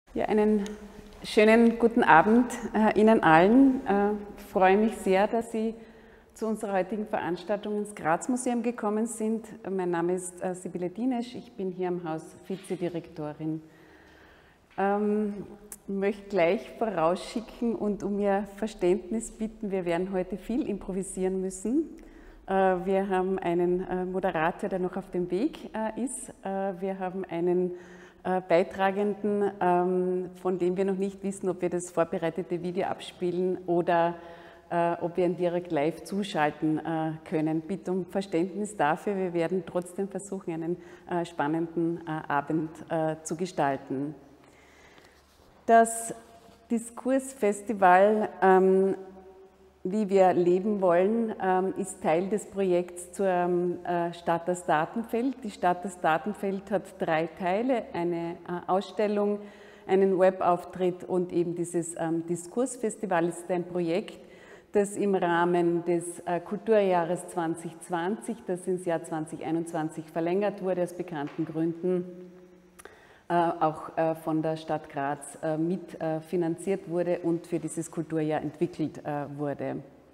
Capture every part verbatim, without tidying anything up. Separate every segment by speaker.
Speaker 1: Ja, einen schönen guten Abend äh, Ihnen allen. Ich äh, freue mich sehr, dass Sie zu unserer heutigen Veranstaltung ins Graz-Museum gekommen sind. Mein Name ist äh, Sibylle Dienesch, ich bin hier im Haus Vizedirektorin. Ähm, ich möchte gleich vorausschicken und um Ihr Verständnis bitten, wir werden heute viel improvisieren müssen. Äh, wir haben einen äh, Moderator, der noch auf dem Weg äh, ist. Äh, wir haben einen Äh, Beitragenden, ähm, von dem wir noch nicht wissen, ob wir das vorbereitete Video abspielen oder äh, ob wir ihn direkt live zuschalten äh, können. Bitte um Verständnis dafür, wir werden trotzdem versuchen, einen äh, spannenden äh, Abend äh, zu gestalten. Das Diskursfestival ähm, Wie wir leben wollen, ist Teil des Projekts zur Stadt das Datenfeld. Die Stadt das Datenfeld hat drei Teile, eine Ausstellung, einen Webauftritt und eben dieses Diskursfestival ist ein Projekt, das im Rahmen des Kulturjahres zwanzig zwanzig, das ins Jahr zwanzig einundzwanzig verlängert wurde, aus bekannten Gründen, auch von der Stadt Graz mitfinanziert wurde und für dieses Kulturjahr entwickelt wurde.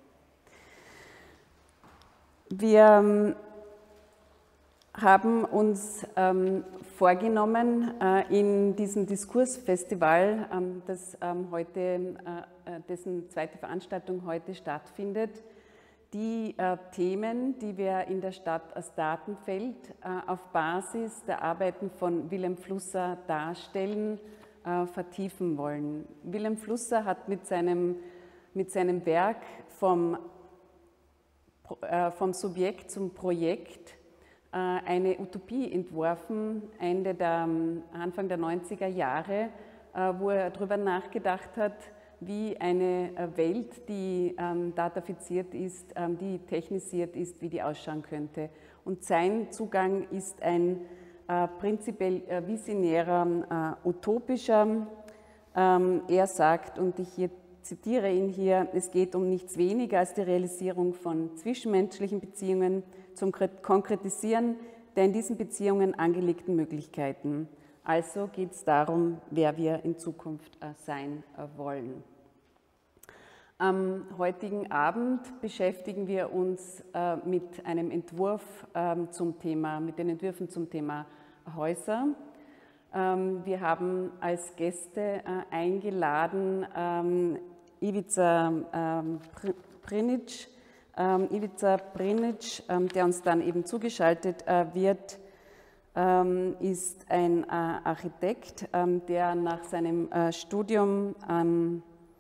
Speaker 1: Wir haben uns vorgenommen, in diesem Diskursfestival, das heute, dessen zweite Veranstaltung heute stattfindet, die äh, Themen, die wir in der Stadt als Datenfeld äh, auf Basis der Arbeiten von Wilhelm Flusser darstellen, äh, vertiefen wollen. Wilhelm Flusser hat mit seinem, mit seinem Werk vom, äh, vom Subjekt zum Projekt äh, eine Utopie entworfen, Ende der, Anfang der neunziger Jahre, äh, wo er darüber nachgedacht hat, wie eine Welt, die ähm, datafiziert ist, ähm, die technisiert ist, wie die ausschauen könnte. Und sein Zugang ist ein äh, prinzipiell äh, visionärer, äh, utopischer. Ähm, er sagt, und ich hier zitiere ihn hier, es geht um nichts weniger als die Realisierung von zwischenmenschlichen Beziehungen zum Konkretisieren der in diesen Beziehungen angelegten Möglichkeiten. Also geht es darum, wer wir in Zukunft sein wollen. Am heutigen Abend beschäftigen wir uns mit einem Entwurf zum Thema, mit den Entwürfen zum Thema Häuser. Wir haben als Gäste eingeladen Ivica Prinic, Ivica Prinic, der uns dann eben zugeschaltet wird, ist ein Architekt, der nach seinem Studium an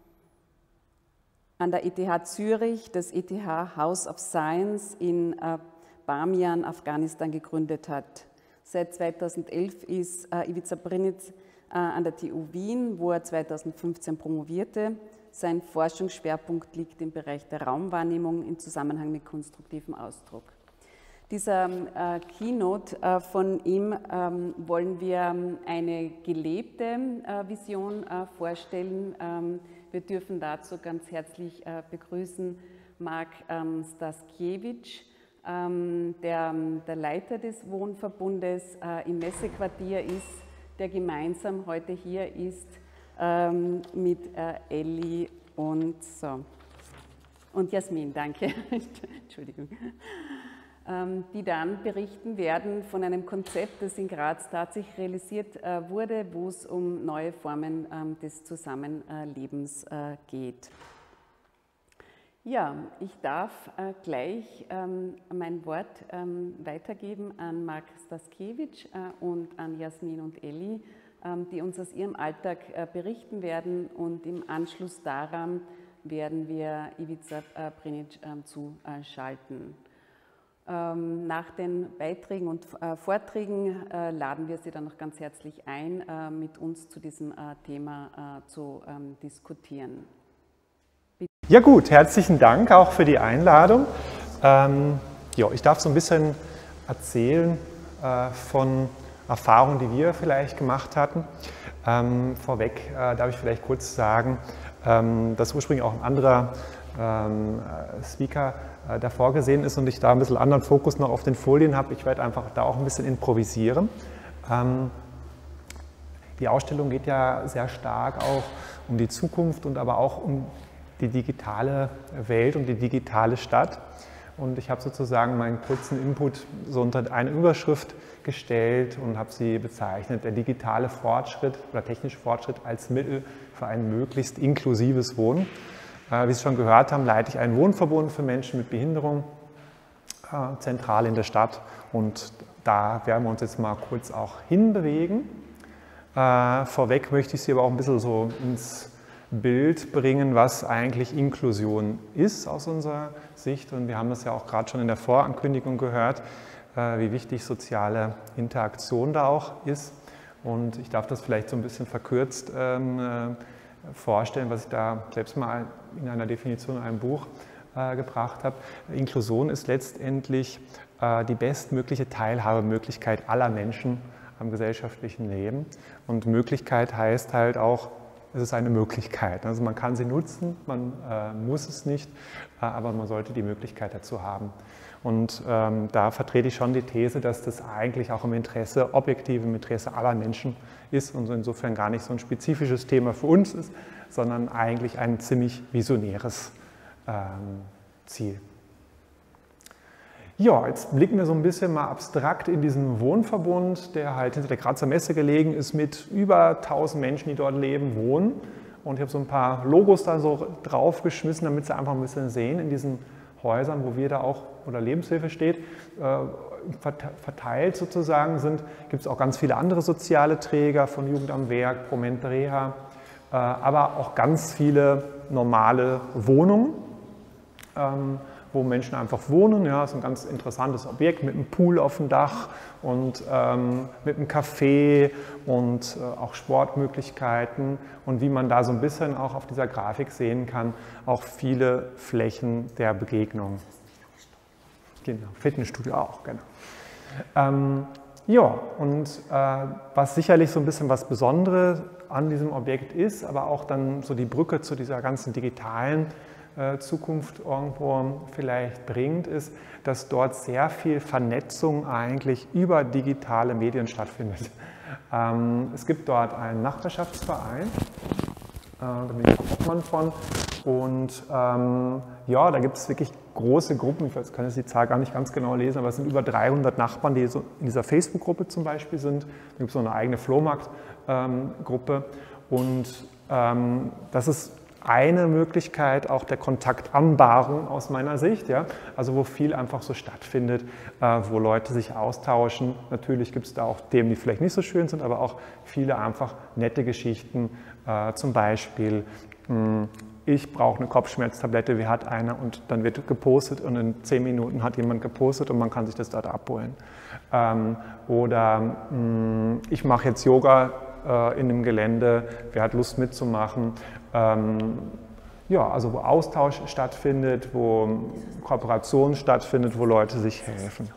Speaker 1: der E T H Zürich das E T H House of Science in Bamiyan, Afghanistan gegründet hat. Seit zweitausendelf ist Ivica Prinic an der T U Wien, wo er zweitausendfünfzehn promovierte. Sein Forschungsschwerpunkt liegt im Bereich der Raumwahrnehmung im Zusammenhang mit konstruktivem Ausdruck. Dieser äh, Keynote äh, von ihm ähm, wollen wir eine gelebte äh, Vision äh, vorstellen. Ähm, wir dürfen dazu ganz herzlich äh, begrüßen Mark ähm, Staskiewicz, ähm, der der Leiter des Wohnverbundes äh, im Messequartier ist, der gemeinsam heute hier ist ähm, mit äh, Elli und, so. und Jasmin. Danke. Entschuldigung. Die dann berichten werden von einem Konzept, das in Graz tatsächlich realisiert wurde, wo es um neue Formen des Zusammenlebens geht. Ja, ich darf gleich mein Wort weitergeben an Mark Staskiewicz und an Jasmin und Elli, die uns aus ihrem Alltag berichten werden, und im Anschluss daran werden wir Ivica Prinic zuschalten. Nach den Beiträgen und Vorträgen laden wir Sie dann noch ganz herzlich ein, mit uns zu diesem Thema zu diskutieren. Bitte.
Speaker 2: Ja gut, herzlichen Dank auch für die Einladung. Ähm, ja, ich darf so ein bisschen erzählen äh, von Erfahrungen, die wir vielleicht gemacht hatten. Ähm, vorweg äh, darf ich vielleicht kurz sagen, ähm, dass ursprünglich auch ein anderer ähm, Speaker da vorgesehen ist und ich da ein bisschen anderen Fokus noch auf den Folien habe. Ich werde einfach da auch ein bisschen improvisieren. Ähm, Die Ausstellung geht ja sehr stark auch um die Zukunft und aber auch um die digitale Welt und die digitale Stadt. Und ich habe sozusagen meinen kurzen Input so unter eine Überschrift gestellt und habe sie bezeichnet, der digitale Fortschritt oder technische Fortschritt als Mittel für ein möglichst inklusives Wohnen. Wie Sie schon gehört haben, leite ich einen Wohnverbund für Menschen mit Behinderung, äh, zentral in der Stadt. Und da werden wir uns jetzt mal kurz auch hinbewegen. Äh, vorweg möchte ich Sie aber auch ein bisschen so ins Bild bringen, was eigentlich Inklusion ist aus unserer Sicht. Und wir haben das ja auch gerade schon in der Vorankündigung gehört, äh, wie wichtig soziale Interaktion da auch ist. Und ich darf das vielleicht so ein bisschen verkürzt ähm, äh, vorstellen, was ich da selbst mal in einer Definition in einem Buch äh, gebracht habe. Inklusion ist letztendlich äh, die bestmögliche Teilhabemöglichkeit aller Menschen am gesellschaftlichen Leben. Und Möglichkeit heißt halt auch, es ist eine Möglichkeit. Also man kann sie nutzen, man äh, muss es nicht, äh, aber man sollte die Möglichkeit dazu haben. Und ähm, da vertrete ich schon die These, dass das eigentlich auch im Interesse, objektiv im Interesse aller Menschen ist und insofern gar nicht so ein spezifisches Thema für uns ist, sondern eigentlich ein ziemlich visionäres ähm, Ziel. Ja, jetzt blicken wir so ein bisschen mal abstrakt in diesen Wohnverbund, der halt hinter der Grazer Messe gelegen ist, mit über tausend Menschen, die dort leben, wohnen. Und ich habe so ein paar Logos da so draufgeschmissen, damit Sie einfach ein bisschen sehen, in diesen Häusern, wo wir da auch, oder Lebenshilfe steht, verteilt sozusagen sind, gibt es auch ganz viele andere soziale Träger von Jugend am Werk, Promente Reha, aber auch ganz viele normale Wohnungen, wo Menschen einfach wohnen. Ja, das ist ein ganz interessantes Objekt mit einem Pool auf dem Dach und ähm, mit einem Café und äh, auch Sportmöglichkeiten. Und wie man da so ein bisschen auch auf dieser Grafik sehen kann, auch viele Flächen der Begegnung. Genau, Fitnessstudio auch, genau. Ähm, ja, und äh, was sicherlich so ein bisschen was Besonderes an diesem Objekt ist, aber auch dann so die Brücke zu dieser ganzen digitalen Zukunft irgendwo vielleicht bringt, ist, dass dort sehr viel Vernetzung eigentlich über digitale Medien stattfindet. Ähm, es gibt dort einen Nachbarschaftsverein, äh, da bin ich Obmann von, und ähm, ja, da gibt es wirklich große Gruppen, ich kann jetzt die Zahl gar nicht ganz genau lesen, aber es sind über dreihundert Nachbarn, die so in dieser Facebook-Gruppe zum Beispiel sind. Da gibt es so eine eigene Flohmarkt-Gruppe ähm, und ähm, das ist eine Möglichkeit auch der Kontaktanbahnung aus meiner Sicht, ja? Also wo viel einfach so stattfindet, äh, wo Leute sich austauschen. Natürlich gibt es da auch Themen, die vielleicht nicht so schön sind, aber auch viele einfach nette Geschichten, äh, zum Beispiel, mh, ich brauche eine Kopfschmerztablette, wie hat einer, und dann wird gepostet und in zehn Minuten hat jemand gepostet und man kann sich das dort abholen. Ähm, oder mh, ich mache jetzt Yoga äh, in dem Gelände, wer hat Lust mitzumachen. Ähm, ja, also wo Austausch stattfindet, wo Kooperation stattfindet, wo Leute sich helfen.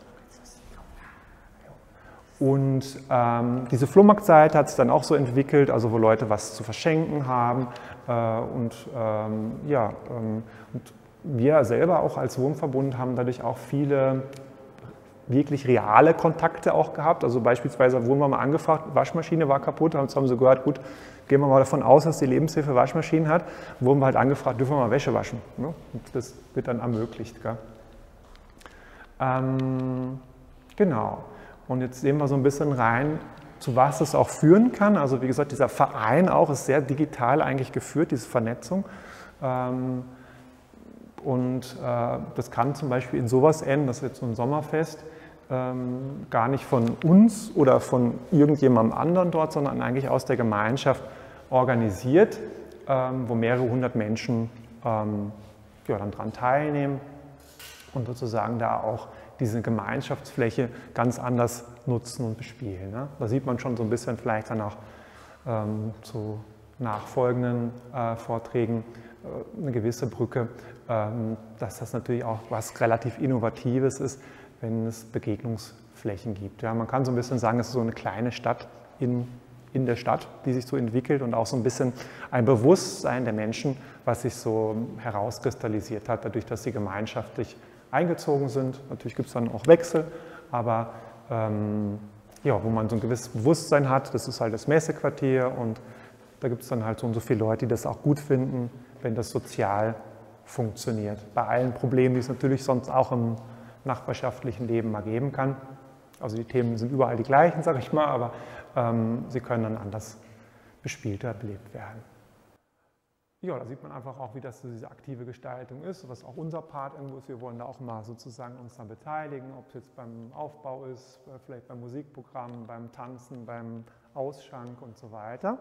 Speaker 2: Und ähm, diese Flohmarktseite hat sich dann auch so entwickelt, also wo Leute was zu verschenken haben. Äh, und, ähm, ja, ähm, und wir selber auch als Wohnverbund haben dadurch auch viele wirklich reale Kontakte auch gehabt. Also beispielsweise wurden wir mal angefragt, Waschmaschine war kaputt, und haben sie gehört, gut, gehen wir mal davon aus, dass die Lebenshilfe Waschmaschinen hat, wurden wir halt angefragt, dürfen wir mal Wäsche waschen. Ne? Und das wird dann ermöglicht. Gell? Ähm, genau. Und jetzt sehen wir so ein bisschen rein, zu was es auch führen kann. Also wie gesagt, dieser Verein auch ist sehr digital eigentlich geführt, diese Vernetzung. Ähm, und äh, das kann zum Beispiel in sowas enden, das ist jetzt so ein Sommerfest, ähm, gar nicht von uns oder von irgendjemandem anderen dort, sondern eigentlich aus der Gemeinschaft organisiert, ähm, wo mehrere hundert Menschen ähm, ja, dann daran teilnehmen und sozusagen da auch diese Gemeinschaftsfläche ganz anders nutzen und bespielen. Ne? Da sieht man schon so ein bisschen vielleicht dann auch ähm, zu nachfolgenden äh, Vorträgen äh, eine gewisse Brücke, ähm, dass das natürlich auch was relativ Innovatives ist, wenn es Begegnungsflächen gibt. Ja, man kann so ein bisschen sagen, es ist so eine kleine Stadt in, in der Stadt, die sich so entwickelt und auch so ein bisschen ein Bewusstsein der Menschen, was sich so herauskristallisiert hat, dadurch, dass sie gemeinschaftlich eingezogen sind. Natürlich gibt es dann auch Wechsel, aber ähm, ja, wo man so ein gewisses Bewusstsein hat, das ist halt das Messequartier und da gibt es dann halt so und so viele Leute, die das auch gut finden, wenn das sozial funktioniert. Bei allen Problemen, die es natürlich sonst auch im nachbarschaftlichen Leben mal geben kann. Also die Themen sind überall die gleichen, sage ich mal, aber ähm, sie können dann anders bespielter, belebt werden. Ja, da sieht man einfach auch, wie das so diese aktive Gestaltung ist, was auch unser Part irgendwo ist. Wir wollen da auch mal sozusagen uns dann beteiligen, ob es jetzt beim Aufbau ist, vielleicht beim Musikprogramm, beim Tanzen, beim Ausschank und so weiter.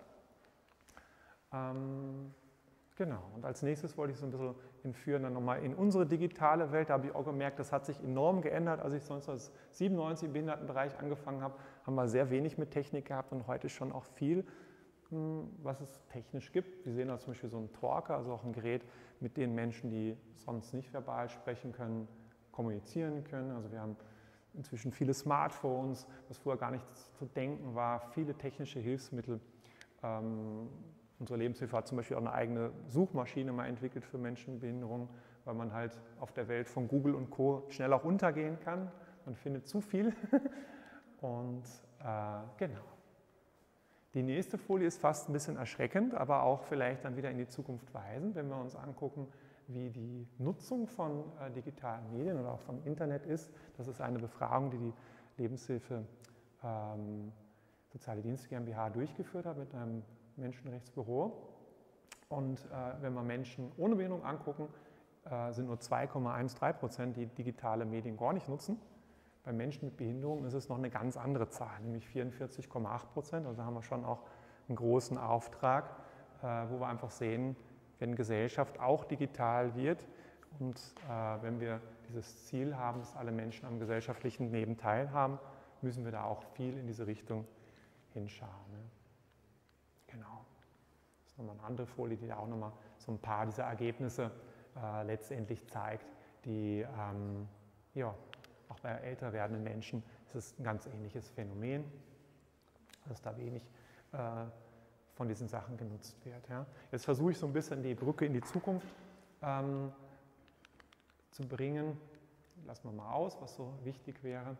Speaker 2: Ähm, genau, und als nächstes wollte ich so ein bisschen entführen dann nochmal in unsere digitale Welt. Da habe ich auch gemerkt, das hat sich enorm geändert. Als ich neunzehnhundertsiebenundneunzig im Behindertenbereich angefangen habe, haben wir sehr wenig mit Technik gehabt und heute schon auch viel, was es technisch gibt. Wir sehen da zum Beispiel so einen Talker, also auch ein Gerät, mit dem Menschen, die sonst nicht verbal sprechen können, kommunizieren können. Also wir haben inzwischen viele Smartphones, was vorher gar nicht zu denken war, viele technische Hilfsmittel. Ähm, unsere Lebenshilfe hat zum Beispiel auch eine eigene Suchmaschine mal entwickelt für Menschen mit Behinderung, weil man halt auf der Welt von Google und Co. schnell auch untergehen kann. Man findet zu viel. Und äh, genau. Die nächste Folie ist fast ein bisschen erschreckend, aber auch vielleicht dann wieder in die Zukunft weisend, wenn wir uns angucken, wie die Nutzung von äh, digitalen Medien oder auch vom Internet ist. Das ist eine Befragung, die die Lebenshilfe ähm, Soziale Dienste GmbH durchgeführt hat mit einem Menschenrechtsbüro. Und äh, wenn wir Menschen ohne Behinderung angucken, äh, sind nur zwei Komma dreizehn Prozent, die digitale Medien gar nicht nutzen. Bei Menschen mit Behinderung ist es noch eine ganz andere Zahl, nämlich vierundvierzig Komma acht Prozent. Also haben wir schon auch einen großen Auftrag, äh, wo wir einfach sehen, wenn Gesellschaft auch digital wird und äh, wenn wir dieses Ziel haben, dass alle Menschen am gesellschaftlichen Leben teilhaben, müssen wir da auch viel in diese Richtung hinschauen. Ne? Genau. Das ist nochmal eine andere Folie, die da auch nochmal so ein paar dieser Ergebnisse äh, letztendlich zeigt, die ähm, ja, auch bei älter werdenden Menschen ist es ein ganz ähnliches Phänomen, dass da wenig äh, von diesen Sachen genutzt wird. Ja. Jetzt versuche ich so ein bisschen die Brücke in die Zukunft ähm, zu bringen. Lassen wir mal aus, was so wichtig wäre.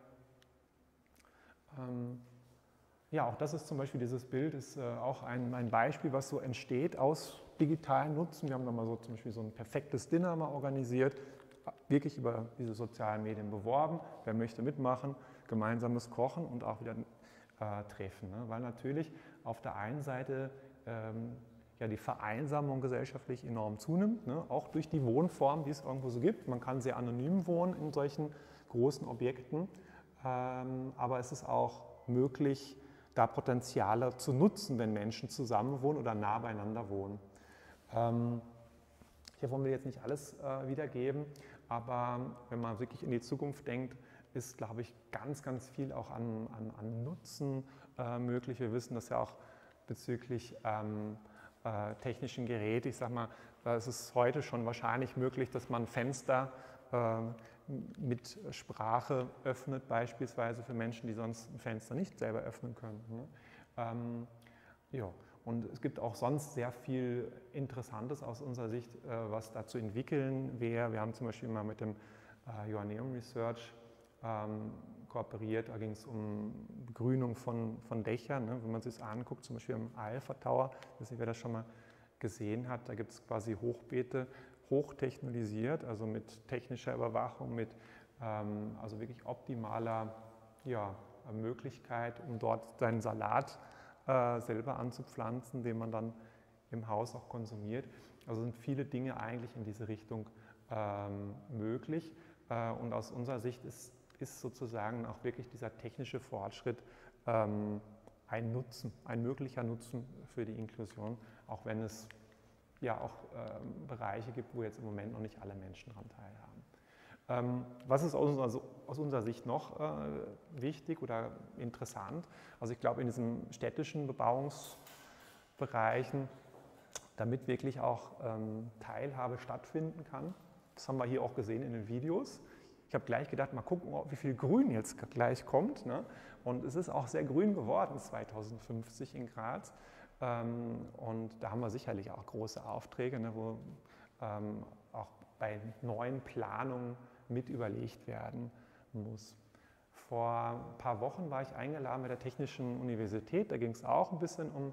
Speaker 2: Ähm, ja, auch das ist zum Beispiel, dieses Bild ist äh, auch ein, ein Beispiel, was so entsteht aus digitalen Nutzen. Wir haben da mal so zum Beispiel so ein perfektes Dinner mal organisiert, wirklich über diese sozialen Medien beworben. Wer möchte mitmachen, gemeinsames Kochen und auch wieder äh, Treffen. Ne? Weil natürlich auf der einen Seite ähm, ja, die Vereinsamung gesellschaftlich enorm zunimmt, ne? Auch durch die Wohnform, die es irgendwo so gibt. Man kann sehr anonym wohnen in solchen großen Objekten, ähm, aber es ist auch möglich, da Potenziale zu nutzen, wenn Menschen zusammenwohnen oder nah beieinander wohnen. Ähm, Hier wollen wir jetzt nicht alles äh, wiedergeben, aber wenn man wirklich in die Zukunft denkt, ist, glaube ich, ganz, ganz viel auch an, an, an Nutzen äh, möglich. Wir wissen das ja auch bezüglich ähm, äh, technischen Geräten. Ich sage mal, da ist es heute schon wahrscheinlich möglich, dass man Fenster äh, mit Sprache öffnet, beispielsweise für Menschen, die sonst ein Fenster nicht selber öffnen können. Ne? Ähm, ja. Und es gibt auch sonst sehr viel Interessantes aus unserer Sicht, was da zu entwickeln wäre. Wir haben zum Beispiel mal mit dem Joanneum Research ähm, kooperiert. Da ging es um Begrünung von, von Dächern. Ne? Wenn man sich das anguckt, zum Beispiel im Alpha Tower, ich weiß nicht, wer das schon mal gesehen hat, da gibt es quasi Hochbeete, hochtechnolisiert, also mit technischer Überwachung, mit ähm, also wirklich optimaler ja, Möglichkeit, um dort seinen Salat Äh, selber anzupflanzen, den man dann im Haus auch konsumiert. Also sind viele Dinge eigentlich in diese Richtung ähm, möglich. Äh, und aus unserer Sicht ist, ist sozusagen auch wirklich dieser technische Fortschritt ähm, ein Nutzen, ein möglicher Nutzen für die Inklusion, auch wenn es ja auch ähm, Bereiche gibt, wo jetzt im Moment noch nicht alle Menschen daran teilhaben. Ähm, was ist aus unserer, aus unserer Sicht noch äh, wichtig oder interessant? Also ich glaube, in diesen städtischen Bebauungsbereichen, damit wirklich auch ähm, Teilhabe stattfinden kann, das haben wir hier auch gesehen in den Videos. Ich habe gleich gedacht, mal gucken, wie viel Grün jetzt gleich kommt. Ne? Und es ist auch sehr grün geworden zweitausendfünfzig in Graz. Ähm, und da haben wir sicherlich auch große Aufträge, ne, wo ähm, auch bei neuen Planungen mit überlegt werden muss. vor ein paar Wochen war ich eingeladen bei der Technischen Universität, da ging es auch ein bisschen um,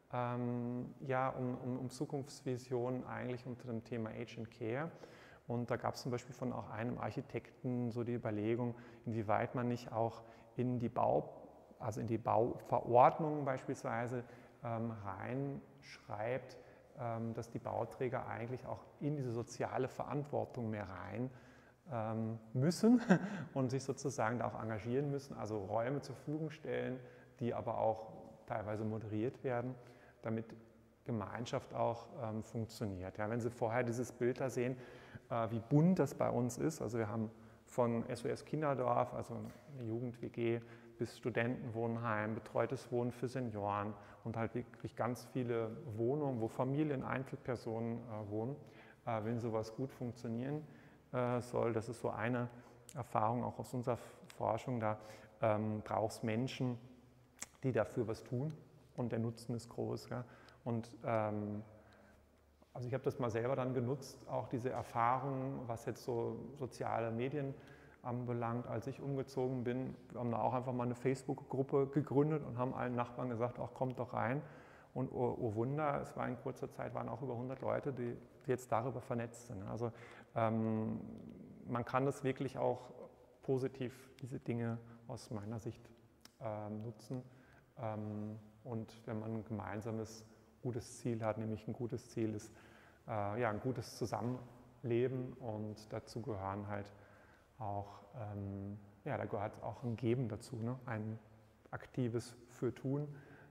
Speaker 2: ähm, ja, um, um, um Zukunftsvisionen eigentlich unter dem Thema Age and Care. Und da gab es zum Beispiel von auch einem Architekten so die Überlegung, inwieweit man nicht auch in die Bau, also in die Bauverordnung beispielsweise ähm, reinschreibt, ähm, dass die Bauträger eigentlich auch in diese soziale Verantwortung mehr rein ähm, müssen und sich sozusagen da auch engagieren müssen, also Räume zur Verfügung stellen, die aber auch teilweise moderiert werden, damit Gemeinschaft auch ähm, funktioniert. Ja, wenn Sie vorher dieses Bild da sehen, äh, wie bunt das bei uns ist, also wir haben von S O S Kinderdorf, also eine Jugend-W G, bis Studentenwohnheim, betreutes Wohnen für Senioren und halt wirklich ganz viele Wohnungen, wo Familien, Einzelpersonen äh, wohnen. Äh, wenn sowas gut funktionieren äh, soll, das ist so eine Erfahrung auch aus unserer Forschung, da ähm, braucht es Menschen, die dafür was tun und der Nutzen ist groß. Ja? Und ähm, also ich habe das mal selber dann genutzt, auch diese Erfahrung, was jetzt so soziale Medien anbelangt, als ich umgezogen bin. Wir haben da auch einfach mal eine Facebook-Gruppe gegründet und haben allen Nachbarn gesagt, ach, kommt doch rein. Und oh, oh Wunder, es war in kurzer Zeit, waren auch über hundert Leute, die, die jetzt darüber vernetzt sind. Also ähm, man kann das wirklich auch positiv, diese Dinge aus meiner Sicht ähm, nutzen. Ähm, und wenn man ein gemeinsames gutes Ziel hat, nämlich ein gutes Ziel ist, äh, ja, ein gutes Zusammenleben und dazu gehören halt auch, ähm, ja, da gehört auch ein Geben dazu, ne? Ein aktives Für-Tun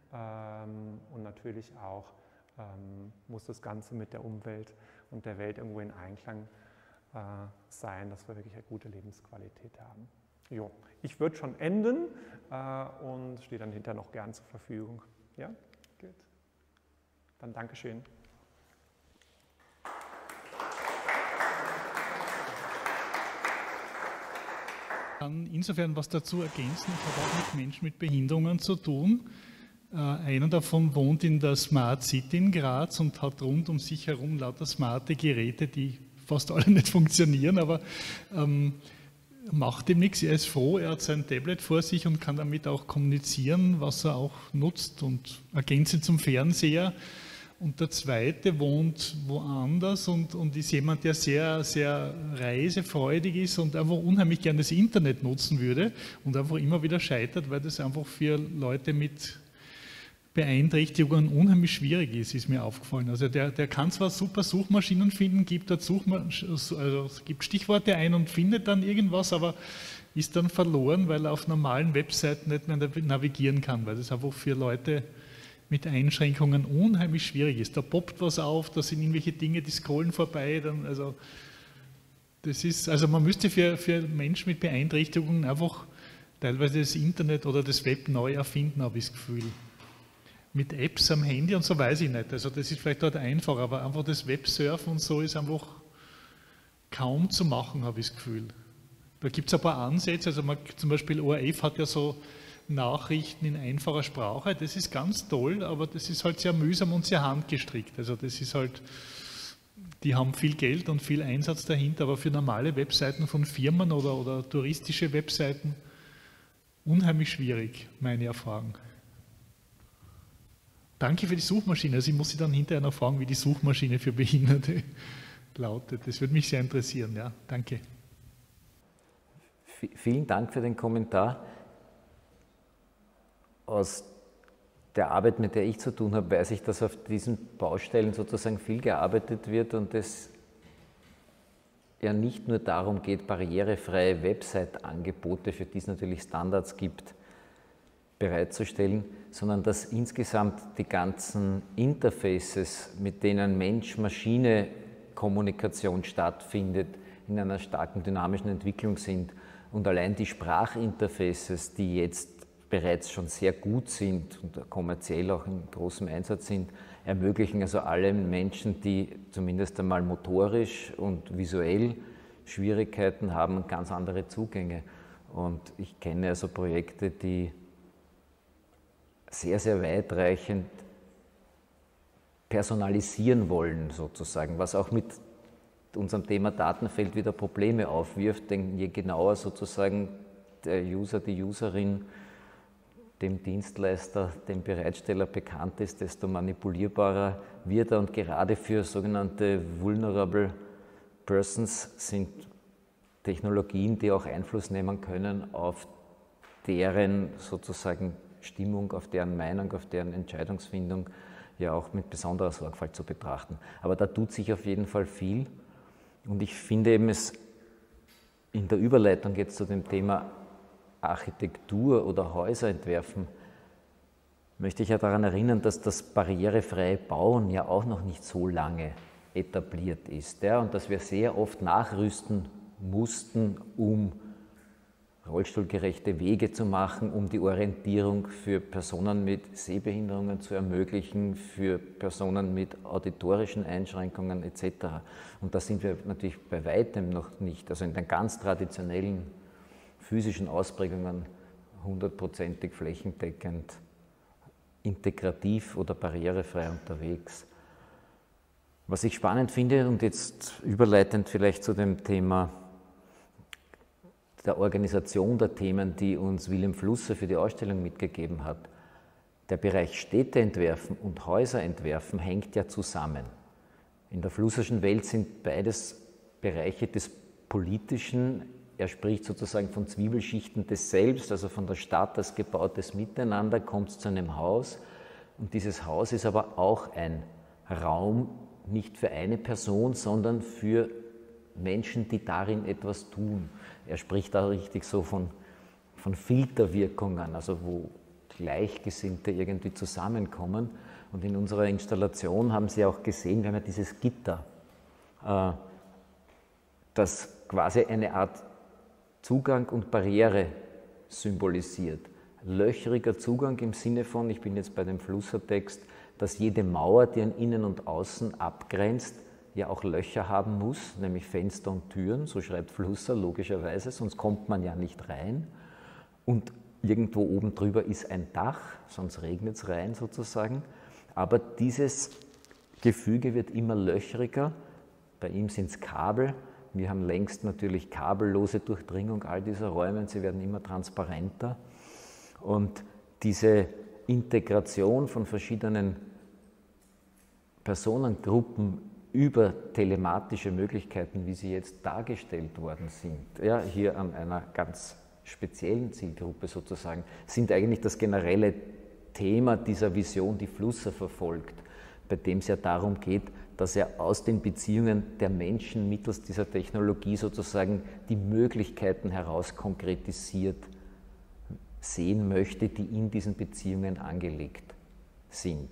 Speaker 2: ähm, und natürlich auch ähm, muss das Ganze mit der Umwelt und der Welt irgendwo in Einklang äh, sein, dass wir wirklich eine gute Lebensqualität haben. Jo. Ich würde schon enden äh, und stehe dann hinterher noch gern zur Verfügung. Ja, gut. Dann Dankeschön.
Speaker 3: Kann insofern was dazu ergänzen. Ich habe auch mit Menschen mit Behinderungen zu tun. Äh, einer davon wohnt in der Smart City in Graz und hat rund um sich herum lauter smarte Geräte, die fast alle nicht funktionieren, aber ähm, macht ihm nichts. Er ist froh, er hat sein Tablet vor sich und kann damit auch kommunizieren, was er auch nutzt und ergänzend zum Fernseher. Und der zweite wohnt woanders und, und ist jemand, der sehr, sehr reisefreudig ist und einfach unheimlich gerne das Internet nutzen würde und einfach immer wieder scheitert, weil das einfach für Leute mit Beeinträchtigungen unheimlich schwierig ist, ist mir aufgefallen. Also der, der kann zwar super Suchmaschinen finden, gibt, dort Suchma also gibt Stichworte ein und findet dann irgendwas, aber ist dann verloren, weil er auf normalen Webseiten nicht mehr navigieren kann, weil das einfach für Leute mit Einschränkungen unheimlich schwierig ist. Da poppt was auf, da sind irgendwelche Dinge, die scrollen vorbei. Dann, also, das ist, also man müsste für, für Menschen mit Beeinträchtigungen einfach teilweise das Internet oder das Web neu erfinden, habe ich das Gefühl. Mit Apps am Handy und so weiß ich nicht. Also das ist vielleicht dort einfach, aber einfach das Websurfen und so ist einfach kaum zu machen, habe ich das Gefühl. Da gibt es ein paar Ansätze, also man, zum Beispiel O R F hat ja so Nachrichten in einfacher Sprache, das ist ganz toll, aber das ist halt sehr mühsam und sehr handgestrickt. Also das ist halt, die haben viel Geld und viel Einsatz dahinter, aber für normale Webseiten von Firmen oder, oder touristische Webseiten unheimlich schwierig, meine Erfahrung. Danke für die Suchmaschine. Also ich muss Sie dann hinterher noch fragen, wie die Suchmaschine für Behinderte lautet. Das würde mich sehr interessieren. Ja, danke.
Speaker 4: V- vielen Dank für den Kommentar. Aus der Arbeit, mit der ich zu tun habe, weiß ich, dass auf diesen Baustellen sozusagen viel gearbeitet wird und es ja nicht nur darum geht, barrierefreie Website-Angebote, für die es natürlich Standards gibt, bereitzustellen, sondern dass insgesamt die ganzen Interfaces, mit denen Mensch-Maschine-Kommunikation stattfindet, in einer starken dynamischen Entwicklung sind und allein die Sprachinterfaces, die jetzt bereits schon sehr gut sind und kommerziell auch in großem Einsatz sind, ermöglichen also allen Menschen, die zumindest einmal motorisch und visuell Schwierigkeiten haben, ganz andere Zugänge. Und ich kenne also Projekte, die sehr, sehr weitreichend personalisieren wollen, sozusagen, was auch mit unserem Thema Datenfeld wieder Probleme aufwirft, denn je genauer sozusagen der User, die Userin dem Dienstleister, dem Bereitsteller bekannt ist, desto manipulierbarer wird er. Und gerade für sogenannte vulnerable persons sind Technologien, die auch Einfluss nehmen können auf deren sozusagen Stimmung, auf deren Meinung, auf deren Entscheidungsfindung, ja auch mit besonderer Sorgfalt zu betrachten. Aber da tut sich auf jeden Fall viel. Und ich finde eben es in der Überleitung jetzt zu dem Thema Architektur oder Häuser entwerfen, möchte ich ja daran erinnern, dass das barrierefreie Bauen ja auch noch nicht so lange etabliert ist. Ja, und dass wir sehr oft nachrüsten mussten, um rollstuhlgerechte Wege zu machen, um die Orientierung für Personen mit Sehbehinderungen zu ermöglichen, für Personen mit auditorischen Einschränkungen et cetera. Und da sind wir natürlich bei weitem noch nicht, also in den ganz traditionellen physischen Ausprägungen hundertprozentig flächendeckend, integrativ oder barrierefrei unterwegs. Was ich spannend finde und jetzt überleitend vielleicht zu dem Thema der Organisation der Themen, die uns Wilhelm Flusser für die Ausstellung mitgegeben hat. Der Bereich Städte entwerfen und Häuser entwerfen hängt ja zusammen. In der Flusserschen Welt sind beides Bereiche des Politischen. Er spricht sozusagen von Zwiebelschichten des Selbst, also von der Stadt als gebautes Miteinander, kommt es zu einem Haus. Und dieses Haus ist aber auch ein Raum, nicht für eine Person, sondern für Menschen, die darin etwas tun. Er spricht da richtig so von, von Filterwirkungen, also wo Gleichgesinnte irgendwie zusammenkommen. Und in unserer Installation haben Sie auch gesehen, wir haben ja dieses Gitter, äh, das quasi eine Art Zugang und Barriere symbolisiert. Löchriger Zugang im Sinne von, ich bin jetzt bei dem Flusser-Text, dass jede Mauer, die an Innen und Außen abgrenzt, ja auch Löcher haben muss, nämlich Fenster und Türen, so schreibt Flusser logischerweise, sonst kommt man ja nicht rein. Und irgendwo oben drüber ist ein Dach, sonst regnet es rein sozusagen. Aber dieses Gefüge wird immer löchriger, bei ihm sind es Kabel, wir haben längst natürlich kabellose Durchdringung all dieser Räume, sie werden immer transparenter. Und diese Integration von verschiedenen Personengruppen über telematische Möglichkeiten, wie sie jetzt dargestellt worden sind, ja, hier an einer ganz speziellen Zielgruppe sozusagen, sind eigentlich das generelle Thema dieser Vision, die Flusser verfolgt, bei dem es ja darum geht, dass er aus den Beziehungen der Menschen mittels dieser Technologie sozusagen die Möglichkeiten heraus konkretisiert sehen möchte, die in diesen Beziehungen angelegt sind.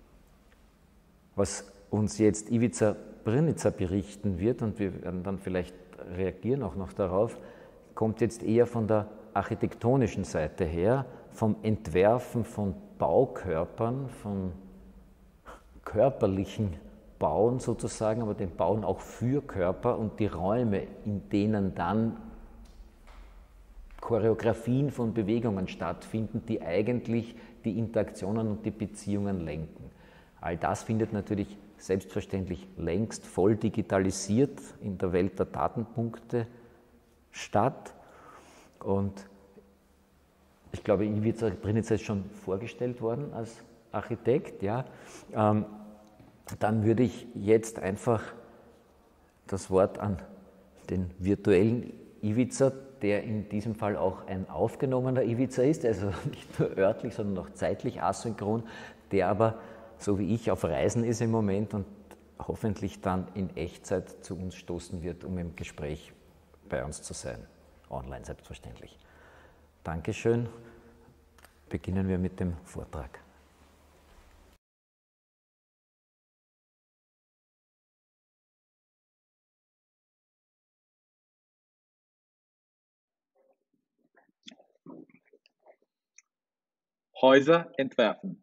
Speaker 4: Was uns jetzt Ivica Brnitza berichten wird, und wir werden dann vielleicht reagieren auch noch darauf, kommt jetzt eher von der architektonischen Seite her, vom Entwerfen von Baukörpern, von körperlichen Bauen sozusagen, aber dem Bauen auch für Körper und die Räume, in denen dann Choreografien von Bewegungen stattfinden, die eigentlich die Interaktionen und die Beziehungen lenken. All das findet natürlich selbstverständlich längst voll digitalisiert in der Welt der Datenpunkte statt. Und ich glaube, Ivica Brnitza ist schon vorgestellt worden als Architekt. Ja. Ähm, dann würde ich jetzt einfach das Wort an den virtuellen Ivica, der in diesem Fall auch ein aufgenommener Ivica ist, also nicht nur örtlich, sondern auch zeitlich asynchron, der aber, so wie ich, auf Reisen ist im Moment und hoffentlich dann in Echtzeit zu uns stoßen wird, um im Gespräch bei uns zu sein. Online selbstverständlich. Dankeschön. Beginnen wir mit dem Vortrag.
Speaker 5: Häuser entwerfen.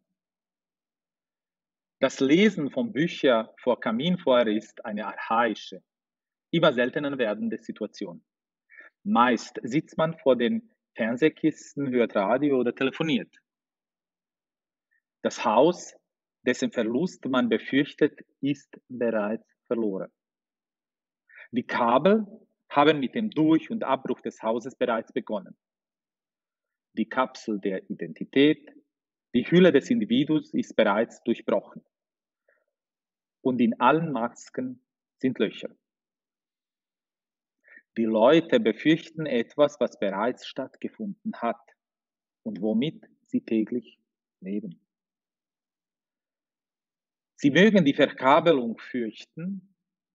Speaker 5: Das Lesen von Büchern vor Kaminfeuer ist eine archaische, immer seltener werdende Situation. Meist sitzt man vor den Fernsehkisten, hört Radio oder telefoniert. Das Haus, dessen Verlust man befürchtet, ist bereits verloren. Die Kabel haben mit dem Durch- und Abbruch des Hauses bereits begonnen. die Kapsel der Identität, die Hülle des Individuums ist bereits durchbrochen. Und in allen Masken sind Löcher. Die Leute befürchten etwas, was bereits stattgefunden hat und womit sie täglich leben. Sie mögen die Verkabelung fürchten,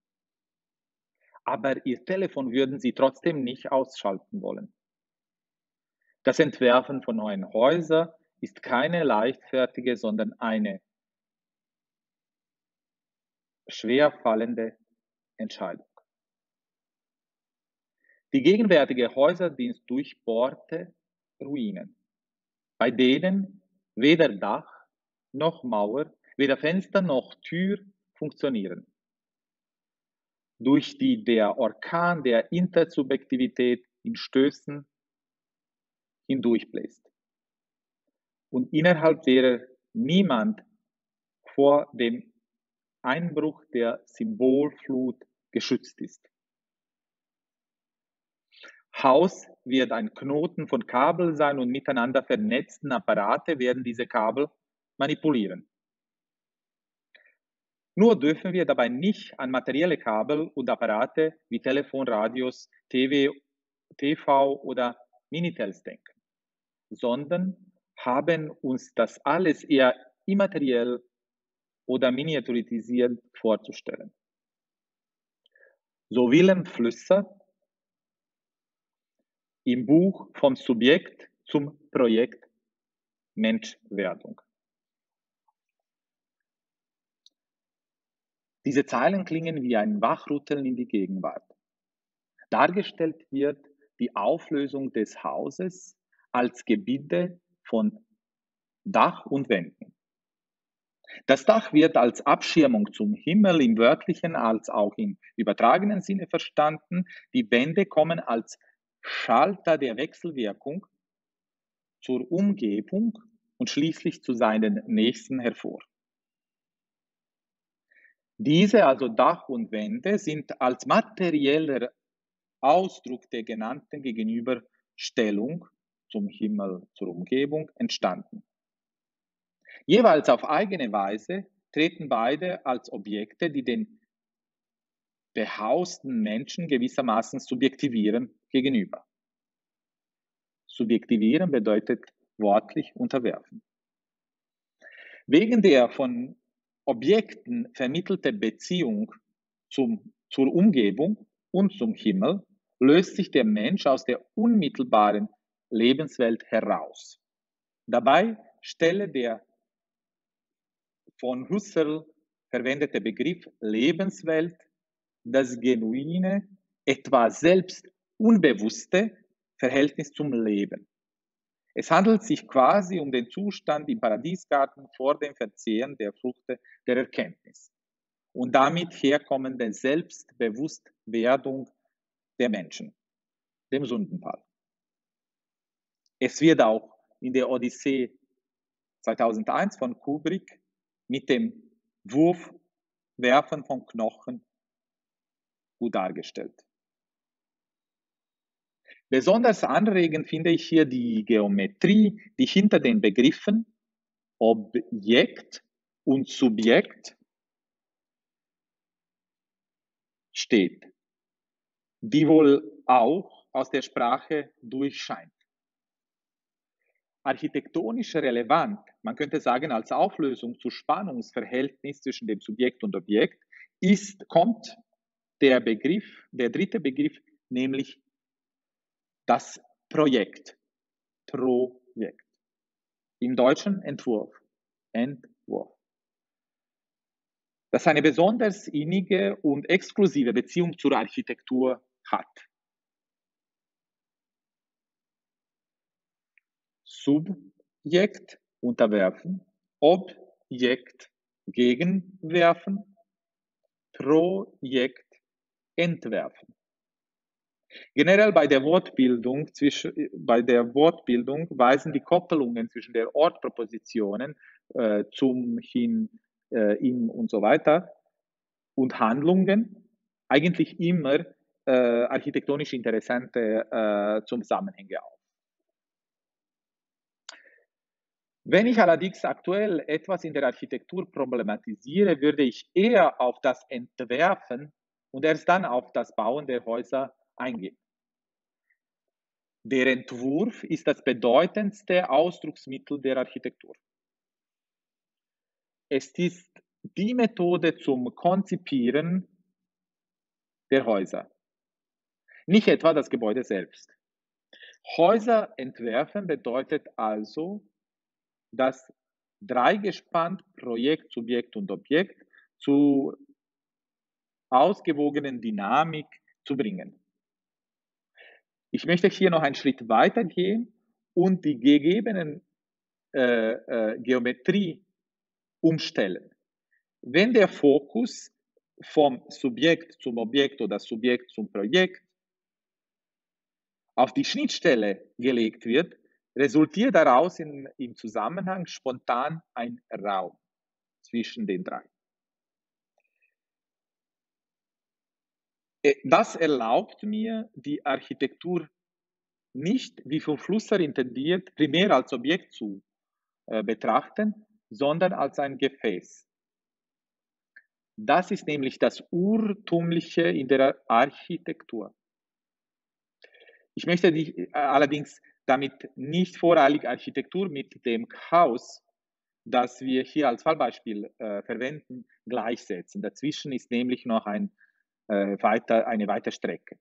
Speaker 5: aber ihr Telefon würden sie trotzdem nicht ausschalten wollen. Das Entwerfen von neuen Häusern ist keine leichtfertige, sondern eine schwerfallende Entscheidung. Die gegenwärtige Häuserdienst durchbohrte Ruinen, bei denen weder Dach noch Mauer, weder Fenster noch Tür funktionieren. Durch die der Orkan der Intersubjektivität in Stößen hindurchbläst und innerhalb derer niemand vor dem Einbruch der Symbolflut geschützt ist. Haus wird ein Knoten von Kabel sein und miteinander vernetzten Apparate werden diese Kabel manipulieren. Nur dürfen wir dabei nicht an materielle Kabel und Apparate wie Telefon, Radios, T V, T V oder Minitels denken, sondern haben uns das alles eher immateriell oder miniaturisiert vorzustellen. So Willem Flüsser im Buch Vom Subjekt zum Projekt Menschwerdung. Diese Zeilen klingen wie ein Wachrütteln in die Gegenwart. Dargestellt wird die Auflösung des Hauses als Gebilde von Dach und Wänden. Das Dach wird als Abschirmung zum Himmel im wörtlichen als auch im übertragenen Sinne verstanden. Die Wände kommen als Schalter der Wechselwirkung zur Umgebung und schließlich zu seinen Nächsten hervor. Diese, also Dach und Wände, sind als materieller Ausdruck der genannten Gegenüberstellung zum Himmel, zur Umgebung entstanden. Jeweils auf eigene Weise treten beide als Objekte, die den behausten Menschen gewissermaßen subjektivieren, gegenüber. Subjektivieren bedeutet wortlich unterwerfen. Wegen der von Objekten vermittelte Beziehung zum, zur Umgebung und zum Himmel löst sich der Mensch aus der unmittelbaren Lebenswelt heraus. Dabei stelle der von Husserl verwendete Begriff Lebenswelt das genuine, etwa selbst unbewusste Verhältnis zum Leben. Es handelt sich quasi um den Zustand im Paradiesgarten vor dem Verzehren der Früchte der Erkenntnis und damit herkommende Selbstbewusstwerdung der Menschen, dem Sündenfall. Es wird auch in der Odyssee zweitausendeins von Kubrick mit dem Wurfwerfen von Knochen gut dargestellt. Besonders anregend finde ich hier die Geometrie, die hinter den Begriffen Objekt und Subjekt steht, die wohl auch aus der Sprache durchscheint. Architektonisch relevant, man könnte sagen als Auflösung zu Spannungsverhältnis zwischen dem Subjekt und Objekt, ist, kommt der Begriff, der dritte Begriff, nämlich das Projekt, Projekt. Im Deutschen Entwurf, Entwurf. Das eine besonders innige und exklusive Beziehung zur Architektur hat. Subjekt unterwerfen, Objekt gegenwerfen, Projekt entwerfen. Generell bei der Wortbildung, zwischen, bei der Wortbildung weisen die Koppelungen zwischen der Ortpräpositionen äh, zum, hin, äh, im und so weiter und Handlungen eigentlich immer äh, architektonisch interessante äh, Zusammenhänge auf. Wenn ich allerdings aktuell etwas in der Architektur problematisiere, würde ich eher auf das Entwerfen und erst dann auf das Bauen der Häuser eingehen. Der Entwurf ist das bedeutendste Ausdrucksmittel der Architektur. Es ist die Methode zum Konzipieren der Häuser, nicht etwa das Gebäude selbst. Häuser entwerfen bedeutet also, das Dreigespann Projekt, Subjekt und Objekt zu ausgewogenen Dynamik zu bringen. Ich möchte hier noch einen Schritt weiter gehen und die gegebenen äh, äh, Geometrie umstellen. Wenn der Fokus vom Subjekt zum Objekt oder Subjekt zum Projekt auf die Schnittstelle gelegt wird, resultiert daraus in, im Zusammenhang spontan ein Raum zwischen den drei. Das erlaubt mir, die Architektur nicht, wie von Flusser intendiert, primär als Objekt zu äh, betrachten, sondern als ein Gefäß. Das ist nämlich das Urtümliche in der Architektur. Ich möchte die, äh, allerdings damit nicht voreilig Architektur mit dem Haus, das wir hier als Fallbeispiel äh, verwenden, gleichsetzen. Dazwischen ist nämlich noch ein, äh, weiter, eine weitere Strecke.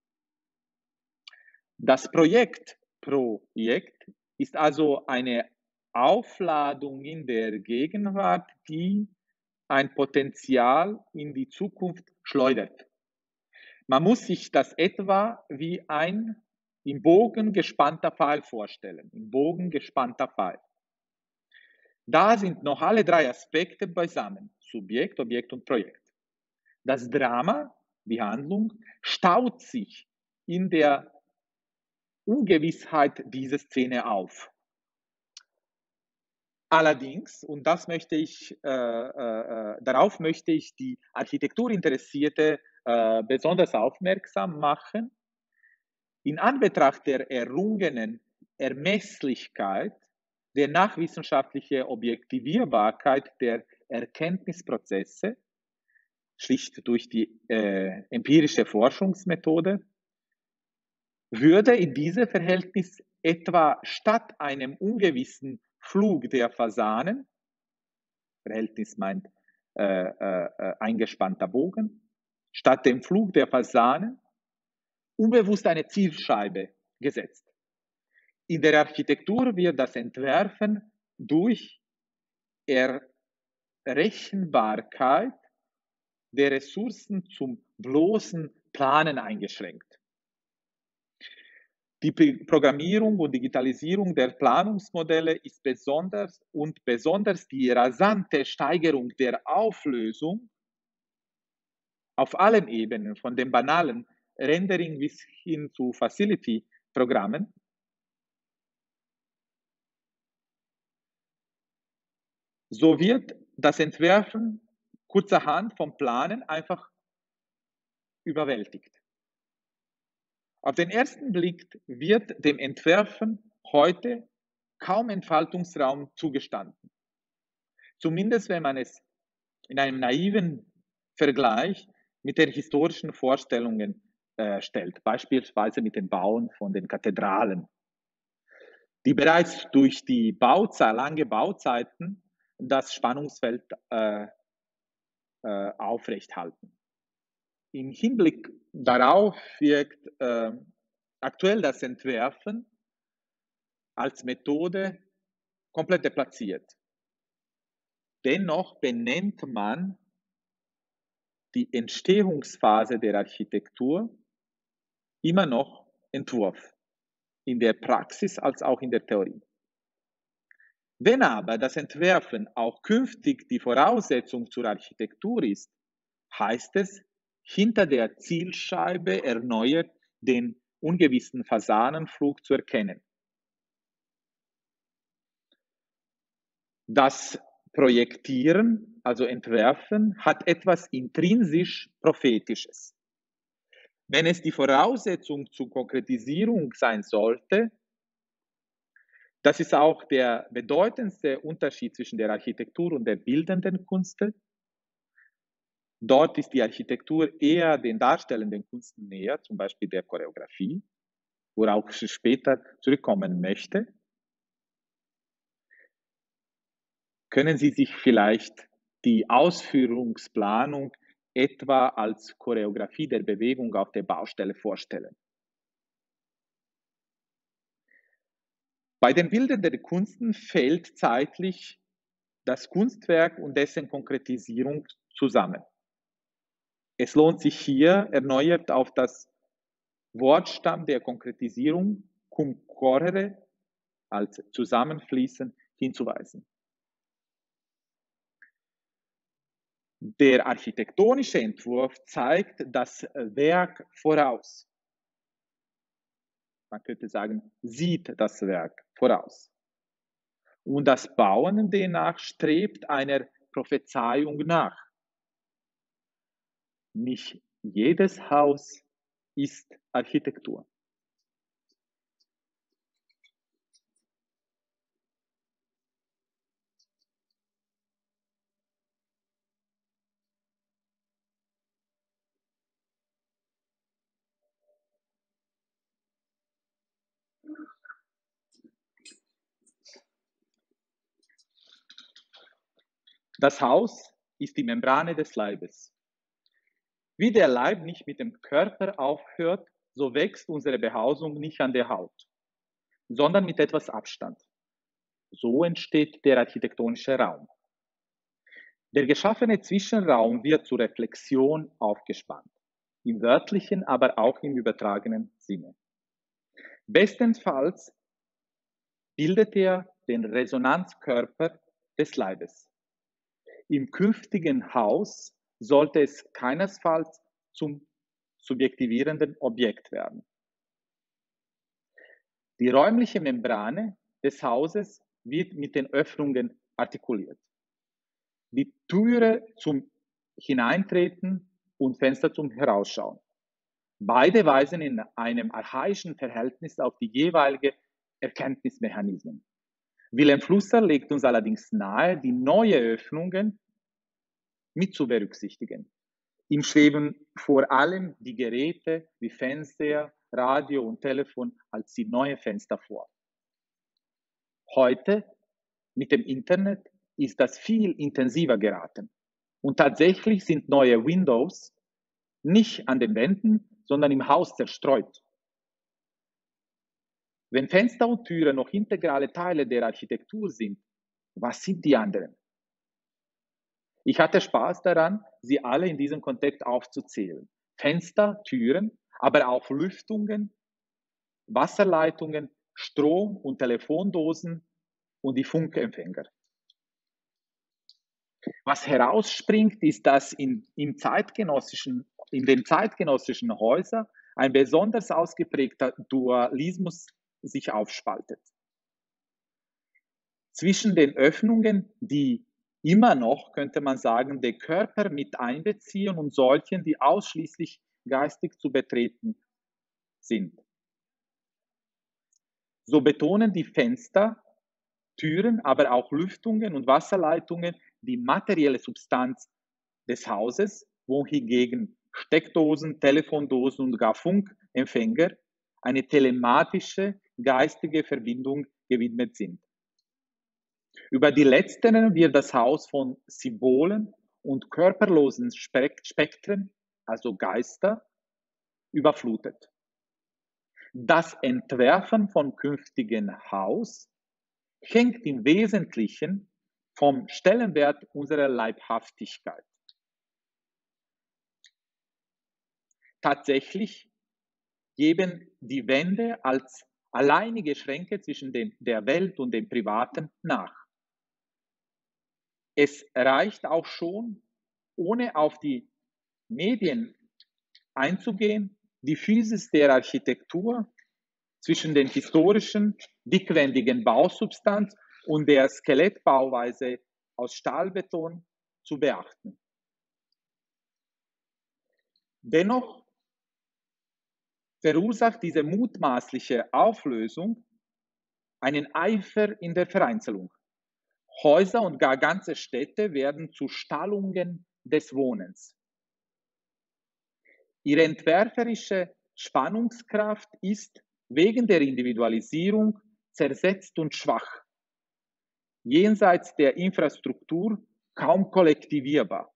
Speaker 5: Das Projekt Projekt ist also eine Aufladung in der Gegenwart, die ein Potenzial in die Zukunft schleudert. Man muss sich das etwa wie ein im Bogen gespannter Pfeil vorstellen. Im Bogen gespannter Pfeil. Da sind noch alle drei Aspekte beisammen. Subjekt, Objekt und Projekt. Das Drama, die Handlung, staut sich in der Ungewissheit dieser Szene auf. Allerdings, und das möchte ich, äh, äh, darauf möchte ich die Architekturinteressierte äh, besonders aufmerksam machen, in Anbetracht der errungenen Ermesslichkeit, der nachwissenschaftlichen Objektivierbarkeit der Erkenntnisprozesse, schlicht durch die äh, empirische Forschungsmethode, würde in diesem Verhältnis etwa statt einem ungewissen Flug der Fasanen, Verhältnis meint äh, äh, eingespannter Bogen, statt dem Flug der Fasanen unbewusst eine Zielscheibe gesetzt. In der Architektur wird das Entwerfen durch Errechenbarkeit der Ressourcen zum bloßen Planen eingeschränkt. Die Programmierung und Digitalisierung der Planungsmodelle ist besonders und besonders die rasante Steigerung der Auflösung auf allen Ebenen, von dem banalen Rendering bis hin zu Facility-Programmen, so wird das Entwerfen kurzerhand vom Planen einfach überwältigt. Auf den ersten Blick wird dem Entwerfen heute kaum Entfaltungsraum zugestanden. Zumindest wenn man es in einem naiven Vergleich mit den historischen Vorstellungen äh, stellt, beispielsweise mit dem Bauen von den Kathedralen, die bereits durch die Bauzeit, lange Bauzeiten das Spannungsfeld äh, äh, aufrechthalten. Im Hinblick darauf wirkt äh, aktuell das Entwerfen als Methode komplett deplatziert. Dennoch benennt man die Entstehungsphase der Architektur immer noch Entwurf, in der Praxis als auch in der Theorie. Wenn aber das Entwerfen auch künftig die Voraussetzung zur Architektur ist, heißt es, hinter der Zielscheibe erneuert den ungewissen Fasanenflug zu erkennen. Das Projektieren, also Entwerfen, hat etwas intrinsisch Prophetisches. Wenn es die Voraussetzung zur Konkretisierung sein sollte, Das ist auch der bedeutendste Unterschied zwischen der Architektur und der bildenden Kunst. Dort ist die Architektur eher den darstellenden Künsten näher, zum Beispiel der Choreografie, worauf ich später zurückkommen möchte. Können Sie sich vielleicht die Ausführungsplanung etwa als Choreografie der Bewegung auf der Baustelle vorstellen? Bei den bildenden Künsten fällt zeitlich das Kunstwerk und dessen Konkretisierung zusammen. Es lohnt sich hier erneuert auf das Wortstamm der Konkretisierung cum correre als Zusammenfließen hinzuweisen. Der architektonische Entwurf zeigt das Werk voraus. Man könnte sagen, sieht das Werk voraus. Und das Bauen demnach strebt einer Prophezeiung nach. Nicht jedes Haus ist Architektur. Das Haus ist die Membrane des Leibes. Wie der Leib nicht mit dem Körper aufhört, so wächst unsere Behausung nicht an der Haut, sondern mit etwas Abstand. So entsteht der architektonische Raum. Der geschaffene Zwischenraum wird zur Reflexion aufgespannt, im wörtlichen, aber auch im übertragenen Sinne. Bestenfalls bildet er den Resonanzkörper des Leibes. Im künftigen Haus sollte es keinesfalls zum subjektivierenden Objekt werden. Die räumliche Membrane des Hauses wird mit den Öffnungen artikuliert. Die Türe zum Hineintreten und Fenster zum Herausschauen. Beide weisen in einem archaischen Verhältnis auf die jeweilige Erkenntnismechanismen. Wilhelm Flusser legt uns allerdings nahe, die neuen Öffnungen mit zu berücksichtigen. Ihm schweben vor allem die Geräte wie Fernseher, Radio und Telefon als die neuen Fenster vor. Heute mit dem Internet ist das viel intensiver geraten. Und tatsächlich sind neue Windows nicht an den Wänden, sondern im Haus zerstreut. Wenn Fenster und Türen noch integrale Teile der Architektur sind, was sind die anderen? Ich hatte Spaß daran, sie alle in diesem Kontext aufzuzählen. Fenster, Türen, aber auch Lüftungen, Wasserleitungen, Strom- und Telefondosen und die Funkempfänger. Was herausspringt, ist, dass in, im zeitgenössischen, in den zeitgenössischen Häusern ein besonders ausgeprägter Dualismus sich aufspaltet. Zwischen den Öffnungen, die immer noch, könnte man sagen, den Körper mit einbeziehen und solchen, die ausschließlich geistig zu betreten sind. So betonen die Fenster, Türen, aber auch Lüftungen und Wasserleitungen die materielle Substanz des Hauses, wohingegen Steckdosen, Telefondosen und gar Funkempfänger eine telematische, geistige Verbindung gewidmet sind. Über die letzteren wird das Haus von Symbolen und körperlosen Spektren, also Geister, überflutet. Das Entwerfen von künftigen Haus hängt im Wesentlichen vom Stellenwert unserer Leibhaftigkeit. Tatsächlich geben die Wände als alleinige Schränke zwischen den, der Welt und dem Privaten nach. Es reicht auch schon, ohne auf die Medien einzugehen, die Physis der Architektur zwischen den historischen, dickwendigen Bausubstanz und der Skelettbauweise aus Stahlbeton zu beachten. Dennoch verursacht diese mutmaßliche Auflösung einen Eifer in der Vereinzelung. Häuser und gar ganze Städte werden zu Stallungen des Wohnens. Ihre entwerferische Spannungskraft ist wegen der Individualisierung zersetzt und schwach, jenseits der Infrastruktur kaum kollektivierbar.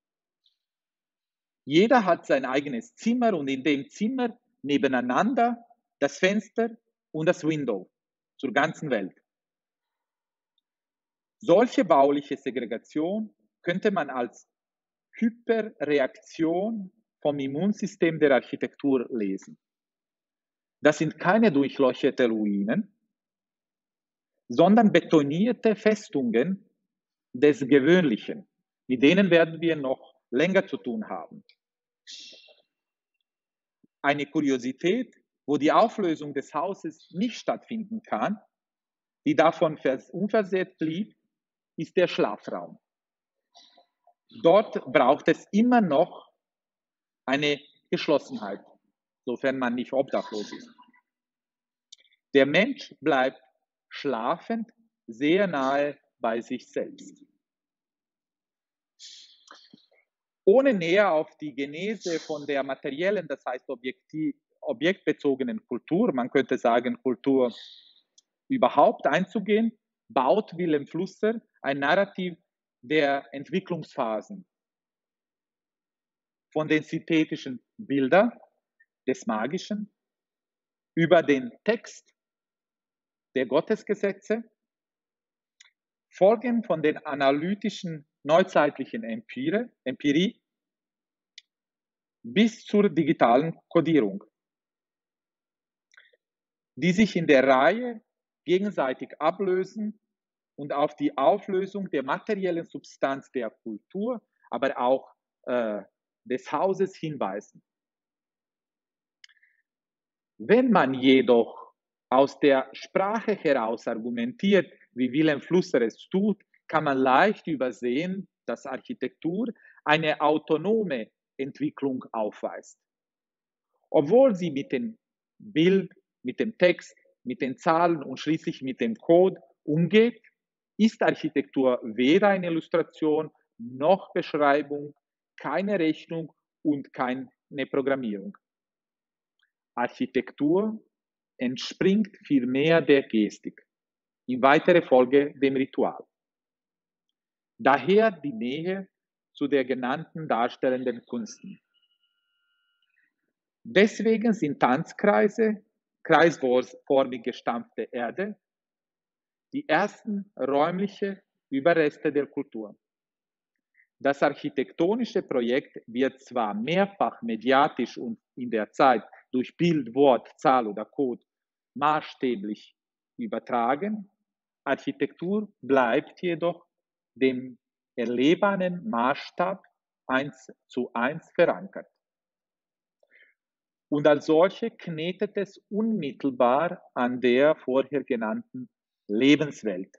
Speaker 5: Jeder hat sein eigenes Zimmer und in dem Zimmer nebeneinander das Fenster und das Window zur ganzen Welt. Solche bauliche Segregation könnte man als Hyperreaktion vom Immunsystem der Architektur lesen. Das sind keine durchleuchteten Ruinen, sondern betonierte Festungen des Gewöhnlichen. Mit denen werden wir noch länger zu tun haben. Eine Kuriosität, wo die Auflösung des Hauses nicht stattfinden kann, die davon unversehrt blieb, ist der Schlafraum. Dort braucht es immer noch eine Geschlossenheit, sofern man nicht obdachlos ist. Der Mensch bleibt schlafend sehr nahe bei sich selbst. Ohne näher auf die Genese von der materiellen, das heißt objektiv, objektbezogenen Kultur, man könnte sagen Kultur überhaupt einzugehen, baut Wilhelm Flusser ein Narrativ der Entwicklungsphasen. Von den synthetischen Bildern des Magischen über den Text der Gottesgesetze, folgen von den analytischen neuzeitlichen Empirie, Empirie bis zur digitalen Kodierung, die sich in der Reihe gegenseitig ablösen und auf die Auflösung der materiellen Substanz der Kultur, aber auch äh, des Hauses hinweisen. Wenn man jedoch aus der Sprache heraus argumentiert, wie Wilhelm Flusser es tut, kann man leicht übersehen, dass Architektur eine autonome Entwicklung aufweist. Obwohl sie mit dem Bild, mit dem Text, mit den Zahlen und schließlich mit dem Code umgeht, ist Architektur weder eine Illustration noch Beschreibung, keine Rechnung und keine Programmierung. Architektur entspringt vielmehr der Gestik, in weiterer Folge dem Ritual. Daher die Nähe zu der genannten darstellenden Künsten. Deswegen sind Tanzkreise, kreisförmig gestampfte Erde, die ersten räumlichen Überreste der Kultur. Das architektonische Projekt wird zwar mehrfach mediatisch und in der Zeit durch Bild, Wort, Zahl oder Code maßstäblich übertragen, Architektur bleibt jedoch dem erlebaren Maßstab eins zu eins verankert. Und als solche knetet es unmittelbar an der vorher genannten Lebenswelt.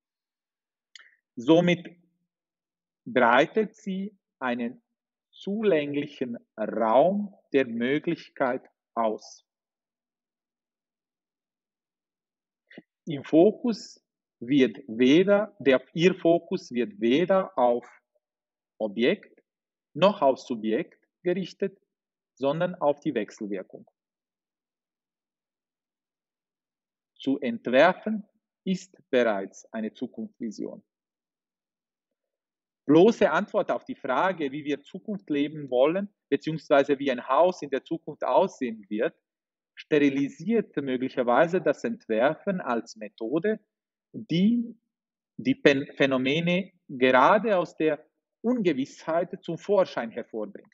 Speaker 5: Somit breitet sie einen zulänglichen Raum der Möglichkeit aus. Im Fokus wird weder, der, ihr Fokus wird weder auf Objekt noch auf Subjekt gerichtet, sondern auf die Wechselwirkung. Zu entwerfen ist bereits eine Zukunftsvision. Bloße Antwort auf die Frage, wie wir Zukunft leben wollen, beziehungsweise wie ein Haus in der Zukunft aussehen wird, sterilisiert möglicherweise das Entwerfen als Methode, die die Phänomene gerade aus der Ungewissheit zum Vorschein hervorbringt.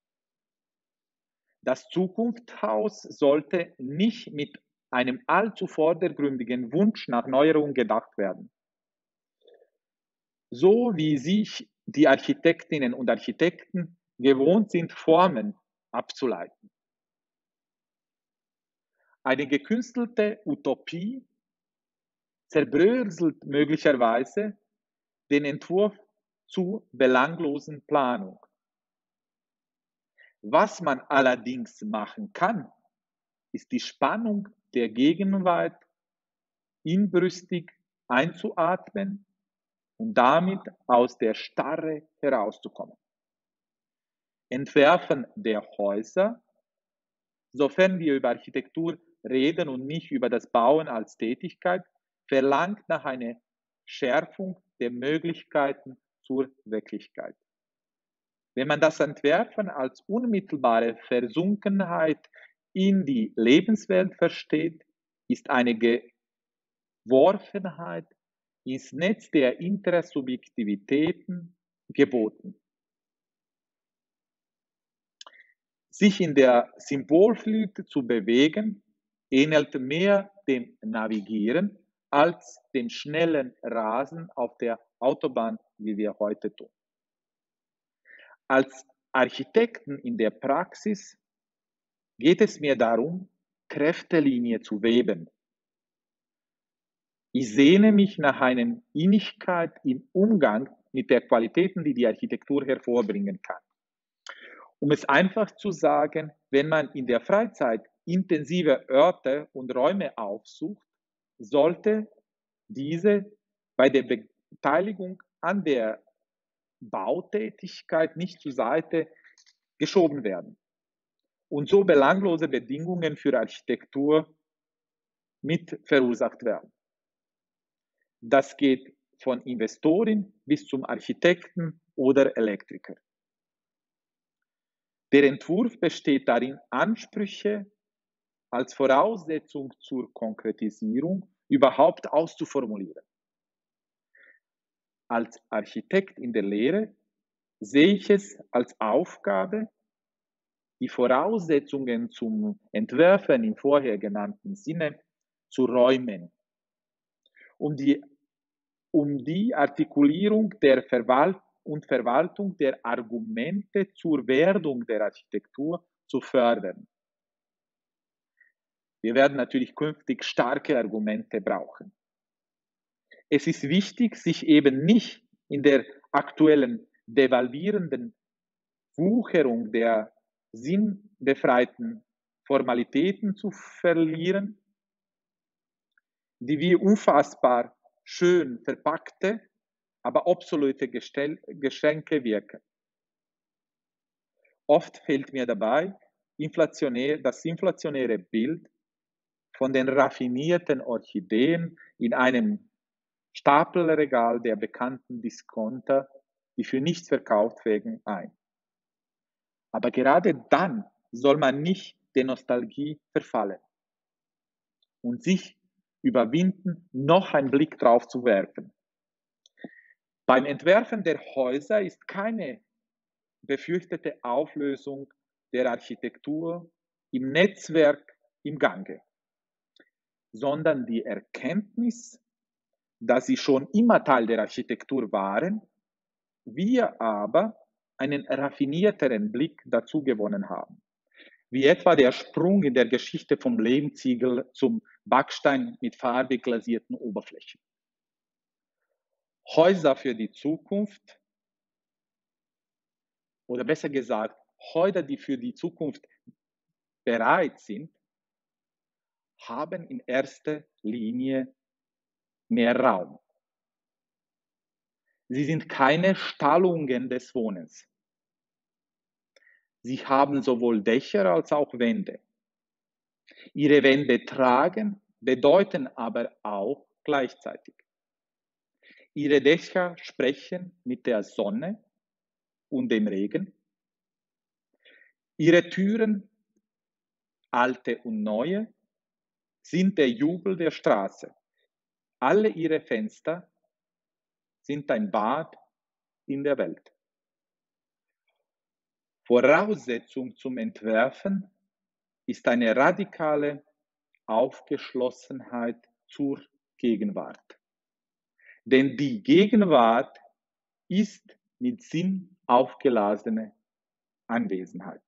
Speaker 5: Das Zukunftshaus sollte nicht mit einem allzu vordergründigen Wunsch nach Neuerung gedacht werden. So wie sich die Architektinnen und Architekten gewohnt sind, Formen abzuleiten. Eine gekünstelte Utopie zerbröselt möglicherweise den Entwurf zu belanglosen Planung. Was man allerdings machen kann, ist die Spannung der Gegenwart inbrünstig einzuatmen und damit aus der Starre herauszukommen. Entwerfen der Häuser, sofern wir über Architektur reden und nicht über das Bauen als Tätigkeit, verlangt nach einer Schärfung der Möglichkeiten zur Wirklichkeit. Wenn man das Entwerfen als unmittelbare Versunkenheit in die Lebenswelt versteht, ist eine Geworfenheit ins Netz der Intersubjektivitäten geboten. Sich in der Symbolflut zu bewegen, ähnelt mehr dem Navigieren als dem schnellen Rasen auf der Autobahn, wie wir heute tun. Als Architekten in der Praxis geht es mir darum, Kräftelinie zu weben. Ich sehne mich nach einer Innigkeit im Umgang mit den Qualitäten, die die Architektur hervorbringen kann. Um es einfach zu sagen, wenn man in der Freizeit intensive Orte und Räume aufsucht, sollte diese bei der Beteiligung an der Bautätigkeit nicht zur Seite geschoben werden und so belanglose Bedingungen für Architektur mit verursacht werden. Das geht von Investoren bis zum Architekten oder Elektriker. Der Entwurf besteht darin, Ansprüche als Voraussetzung zur Konkretisierung überhaupt auszuformulieren. Als Architekt in der Lehre sehe ich es als Aufgabe, die Voraussetzungen zum Entwerfen im vorher genannten Sinne zu räumen, um die, um die Artikulierung der Verwaltung und Verwaltung der Argumente zur Werdung der Architektur zu fördern. Wir werden natürlich künftig starke Argumente brauchen. Es ist wichtig, sich eben nicht in der aktuellen devalvierenden Wucherung der sinnbefreiten Formalitäten zu verlieren, die wie unfassbar schön verpackte, aber obsolete Geschenke wirken. Oft fehlt mir dabei inflationär, das inflationäre Bild von den raffinierten Orchideen in einem Stapelregal der bekannten Discounter, die für nichts verkauft werden, ein. Aber gerade dann soll man nicht der Nostalgie verfallen und sich überwinden, noch einen Blick drauf zu werfen. Beim Entwerfen der Häuser ist keine befürchtete Auflösung der Architektur im Netzwerk im Gange, sondern die Erkenntnis, dass sie schon immer Teil der Architektur waren, wir aber einen raffinierteren Blick dazu gewonnen haben. Wie etwa der Sprung in der Geschichte vom Lehmziegel zum Backstein mit farbig glasierten Oberflächen. Häuser für die Zukunft, oder besser gesagt, Häuser, die für die Zukunft bereit sind, haben in erster Linie mehr Raum. Sie sind keine Stallungen des Wohnens. Sie haben sowohl Dächer als auch Wände. Ihre Wände tragen, bedeuten aber auch gleichzeitig. Ihre Dächer sprechen mit der Sonne und dem Regen. Ihre Türen, alte und neue, sind der Jubel der Straße. Alle ihre Fenster sind ein Bad in der Welt. Voraussetzung zum Entwerfen ist eine radikale Aufgeschlossenheit zur Gegenwart. Denn die Gegenwart ist mit Sinn aufgeladene Anwesenheit.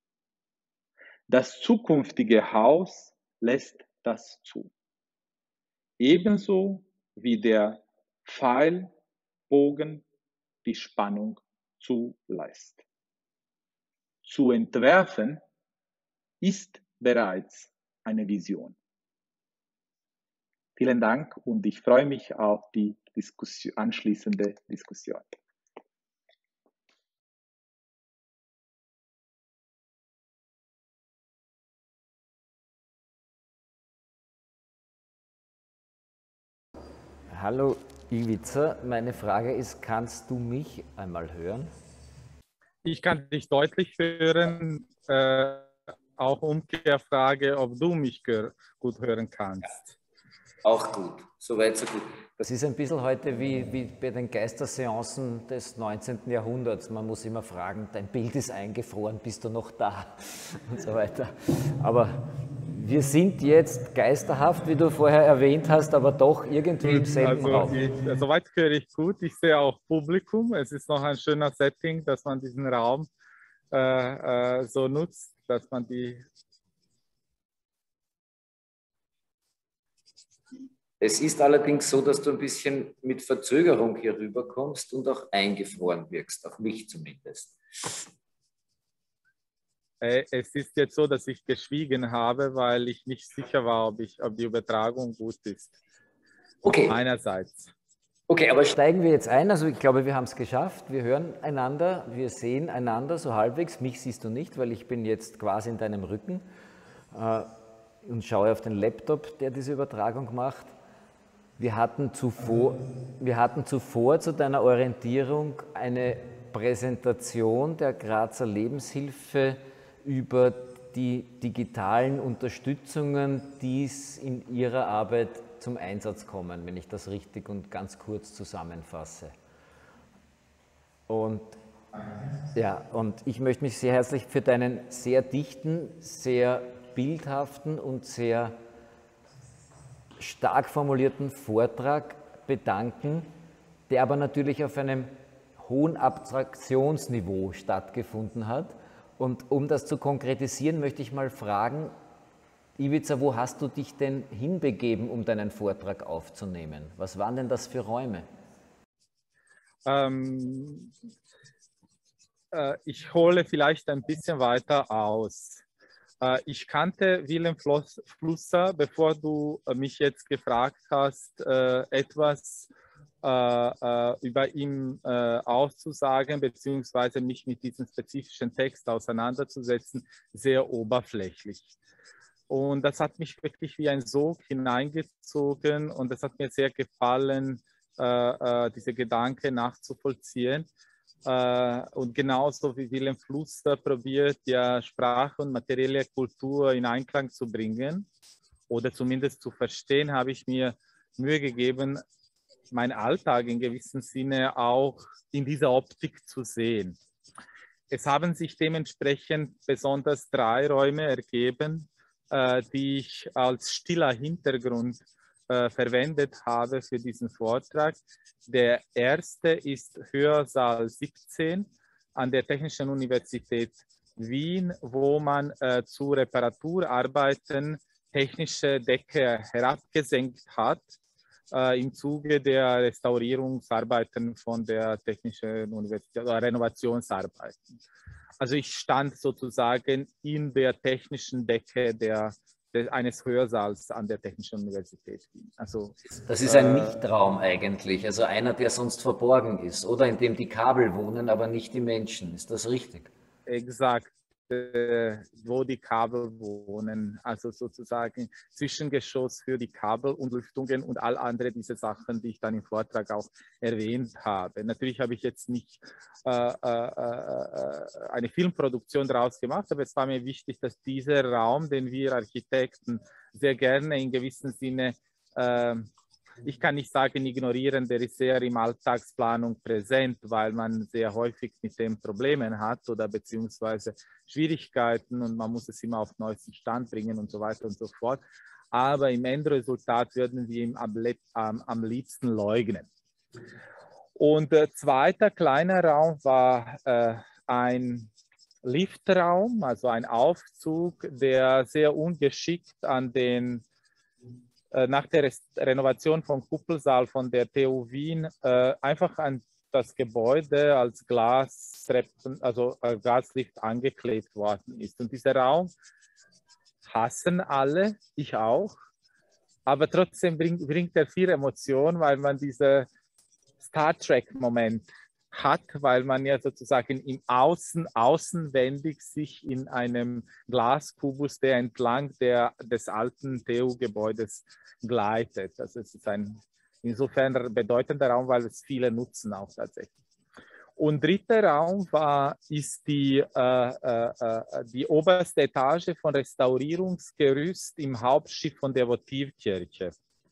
Speaker 5: Das zukünftige Haus lässt das zu. Ebenso wie der Pfeilbogen die Spannung zulässt. Zu entwerfen ist bereits eine Vision. Vielen Dank und ich freue mich auf die Diskussion, anschließende Diskussion.
Speaker 4: Hallo Ivica, meine Frage ist, kannst du mich einmal hören?
Speaker 6: Ich kann dich deutlich hören, äh, auch Umkehrfrage, ob du mich gut hören kannst.
Speaker 4: Auch gut, soweit so gut. Das ist ein bisschen heute wie, wie bei den Geisterseancen des neunzehnten Jahrhunderts. Man muss immer fragen, dein Bild ist eingefroren, bist du noch da? Und so weiter. Aber wir sind jetzt geisterhaft, wie du vorher erwähnt hast, aber doch irgendwie im selben
Speaker 6: also
Speaker 4: Raum.
Speaker 6: Ich, soweit höre ich gut. Ich sehe auch Publikum. Es ist noch ein schöner Setting, dass man diesen Raum äh, äh, so nutzt, dass man die...
Speaker 4: Es ist allerdings so, dass du ein bisschen mit Verzögerung hier rüberkommst und auch eingefroren wirkst, auf mich zumindest.
Speaker 6: Es ist jetzt so, dass ich geschwiegen habe, weil ich nicht sicher war, ob, ich, ob die Übertragung gut ist.
Speaker 4: Okay.
Speaker 6: Einerseits.
Speaker 4: Okay, aber steigen wir jetzt ein. Also ich glaube, wir haben es geschafft. Wir hören einander, wir sehen einander so halbwegs. Mich siehst du nicht, weil ich bin jetzt quasi in deinem Rücken äh, und schaue auf den Laptop, der diese Übertragung macht. Wir hatten zuvor, wir hatten zuvor zu deiner Orientierung eine Präsentation der Grazer Lebenshilfe über die digitalen Unterstützungen, die es in ihrer Arbeit zum Einsatz kommen, wenn ich das richtig und ganz kurz zusammenfasse. Und, ja, und ich möchte mich sehr herzlich für deinen sehr dichten, sehr bildhaften und sehr stark formulierten Vortrag bedanken, der aber natürlich auf einem hohen Abstraktionsniveau stattgefunden hat. Und um das zu konkretisieren, möchte ich mal fragen, Ivica, wo hast du dich denn hinbegeben, um deinen Vortrag aufzunehmen? Was waren denn das für Räume?
Speaker 6: Ähm, äh, ich hole vielleicht ein bisschen weiter aus. Äh, ich kannte Willem Flusser, bevor du mich jetzt gefragt hast, äh, etwas äh, über ihn äh, auszusagen, beziehungsweise mich mit diesem spezifischen Text auseinanderzusetzen, sehr oberflächlich. Und das hat mich wirklich wie ein Sog hineingezogen und es hat mir sehr gefallen, äh, äh, diese Gedanken nachzuvollziehen. Äh, und genauso wie Willem Flusser probiert, ja Sprache und materielle Kultur in Einklang zu bringen oder zumindest zu verstehen, habe ich mir Mühe gegeben, meinen Alltag in gewissem Sinne auch in dieser Optik zu sehen. Es haben sich dementsprechend besonders drei Räume ergeben, äh, die ich als stiller Hintergrund äh, verwendet habe für diesen Vortrag. Der erste ist Hörsaal siebzehn an der Technischen Universität Wien, wo man äh, zu Reparaturarbeiten technische Decke herabgesenkt hat, äh, im Zuge der Restaurierungsarbeiten von der Technischen Universität oder Renovationsarbeiten. Also ich stand sozusagen in der technischen Decke der, der, eines Hörsaals an der Technischen Universität Wien. Also,
Speaker 4: das ist ein äh, Nichtraum eigentlich, also einer, der sonst verborgen ist oder in dem die Kabel wohnen, aber nicht die Menschen. Ist das richtig?
Speaker 6: Exakt, äh, wo die Kabel wohnen, also sozusagen Zwischengeschoss für die Kabel und Lüftungen und all andere diese Sachen, die ich dann im Vortrag auch erwähnt habe. Natürlich habe ich jetzt nicht äh, äh, eine Filmproduktion daraus gemacht, aber es war mir wichtig, dass dieser Raum, den wir Architekten sehr gerne in gewissem Sinne äh, ich kann nicht sagen ignorieren, der ist sehr im Alltagsplanung präsent, weil man sehr häufig mit dem Probleme hat oder beziehungsweise Schwierigkeiten und man muss es immer auf den neuesten Stand bringen und so weiter und so fort. Aber im Endresultat würden wir ihn am, am, am liebsten leugnen. Und der zweite kleine Raum war äh, ein Liftraum, also ein Aufzug, der sehr ungeschickt an den nach der Renovation vom Kuppelsaal von der T U Wien äh, einfach an das Gebäude als Glastreppen, also als Glaslift angeklebt worden ist. Und dieser Raum hassen alle, ich auch, aber trotzdem bringt, bringt er viel Emotion, weil man diesen Star Trek-Moment hat, weil man ja sozusagen im Außen, außenwendig sich in einem Glaskubus, der entlang der, des alten T U-Gebäudes gleitet. Also es ist ein insofern bedeutender Raum, weil es viele nutzen auch tatsächlich. Und dritter Raum war, ist die, äh, äh, die oberste Etage von Restaurierungsgerüst im Hauptschiff von der Votivkirche.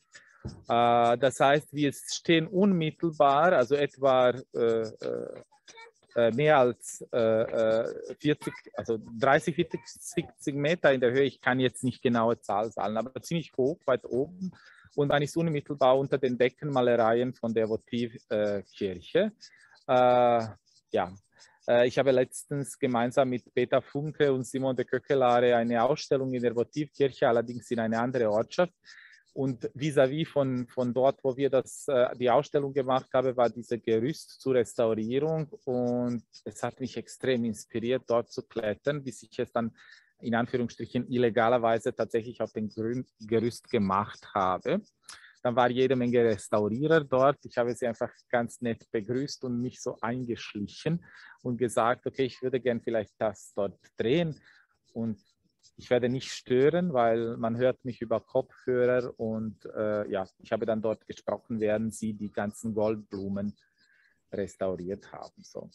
Speaker 6: Äh, das heißt, wir stehen unmittelbar, also etwa äh, äh, mehr als äh, vierzig, also dreißig, vierzig, siebzig Meter in der Höhe. Ich kann jetzt nicht genaue Zahl sagen, aber ziemlich hoch, weit oben. Und man ist unmittelbar unter den Deckenmalereien von der Votivkirche. Äh, ja, äh, ich habe letztens gemeinsam mit Peter Funke und Simon de Köckelare eine Ausstellung in der Votivkirche, allerdings in eine andere Ortschaft. Und vis-à-vis von, von dort, wo wir das, äh, die Ausstellung gemacht haben, war dieses Gerüst zur Restaurierung. Und es hat mich extrem inspiriert, dort zu klettern, bis ich es dann in Anführungsstrichen illegalerweise tatsächlich auf dem Gerüst gemacht habe. Dann war jede Menge Restaurierer dort. Ich habe sie einfach ganz nett begrüßt und mich so eingeschlichen und gesagt, okay, ich würde gern vielleicht das dort drehen und ich werde nicht stören, weil man hört mich über Kopfhörer und äh, ja, ich habe dann dort gesprochen, während sie die ganzen Goldblumen restauriert haben. So.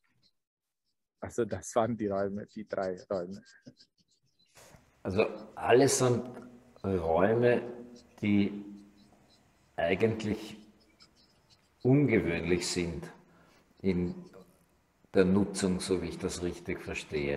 Speaker 6: Also das waren die Räume, die drei Räume.
Speaker 4: Also alles sind Räume, die eigentlich ungewöhnlich sind in der Nutzung, so wie ich das richtig verstehe.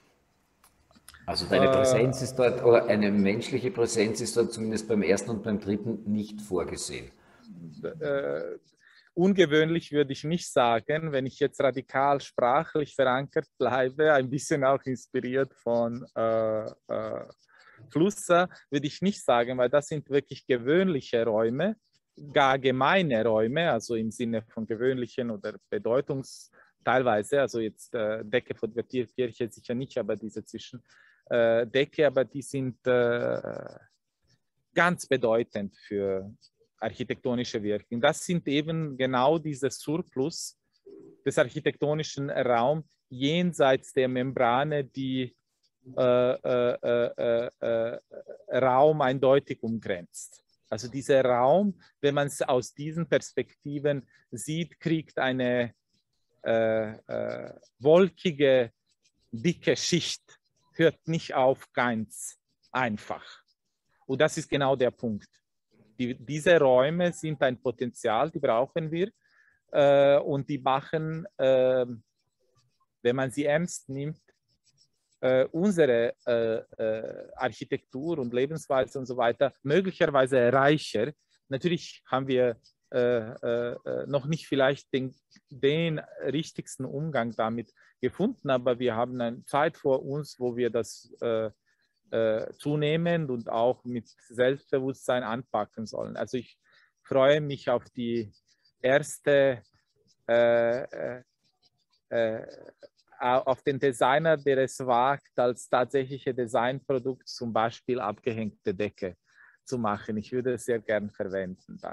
Speaker 4: Also deine äh, Präsenz ist dort, oder eine menschliche Präsenz ist dort zumindest beim ersten und beim dritten nicht vorgesehen.
Speaker 6: Äh, ungewöhnlich würde ich nicht sagen, wenn ich jetzt radikal sprachlich verankert bleibe, ein bisschen auch inspiriert von äh, äh, Flusser, würde ich nicht sagen, weil das sind wirklich gewöhnliche Räume, gar gemeine Räume, also im Sinne von gewöhnlichen oder Bedeutungs teilweise, also jetzt äh, Decke von der Kirche sicher nicht, aber diese Zwischendecke, äh, aber die sind äh, ganz bedeutend für architektonische Wirkung. Das sind eben genau diese Surplus des architektonischen Raums jenseits der Membrane, die Äh, äh, äh, äh, Raum eindeutig umgrenzt. Also dieser Raum, wenn man es aus diesen Perspektiven sieht, kriegt eine äh, äh, wolkige, dicke Schicht, hört nicht auf ganz einfach. Und das ist genau der Punkt. Die, diese Räume sind ein Potenzial, die brauchen wir äh, und die machen, äh, wenn man sie ernst nimmt, Uh, unsere uh, uh, Architektur und Lebensweise und so weiter möglicherweise reicher. Natürlich haben wir uh, uh, noch nicht vielleicht den, den richtigsten Umgang damit gefunden, aber wir haben eine Zeit vor uns, wo wir das uh, uh, zunehmend und auch mit Selbstbewusstsein anpacken sollen. Also ich freue mich auf die erste uh, uh, uh, auf den Designer, der es wagt, als tatsächliche Designprodukt zum Beispiel abgehängte Decke zu machen. Ich würde es sehr gern verwenden dann.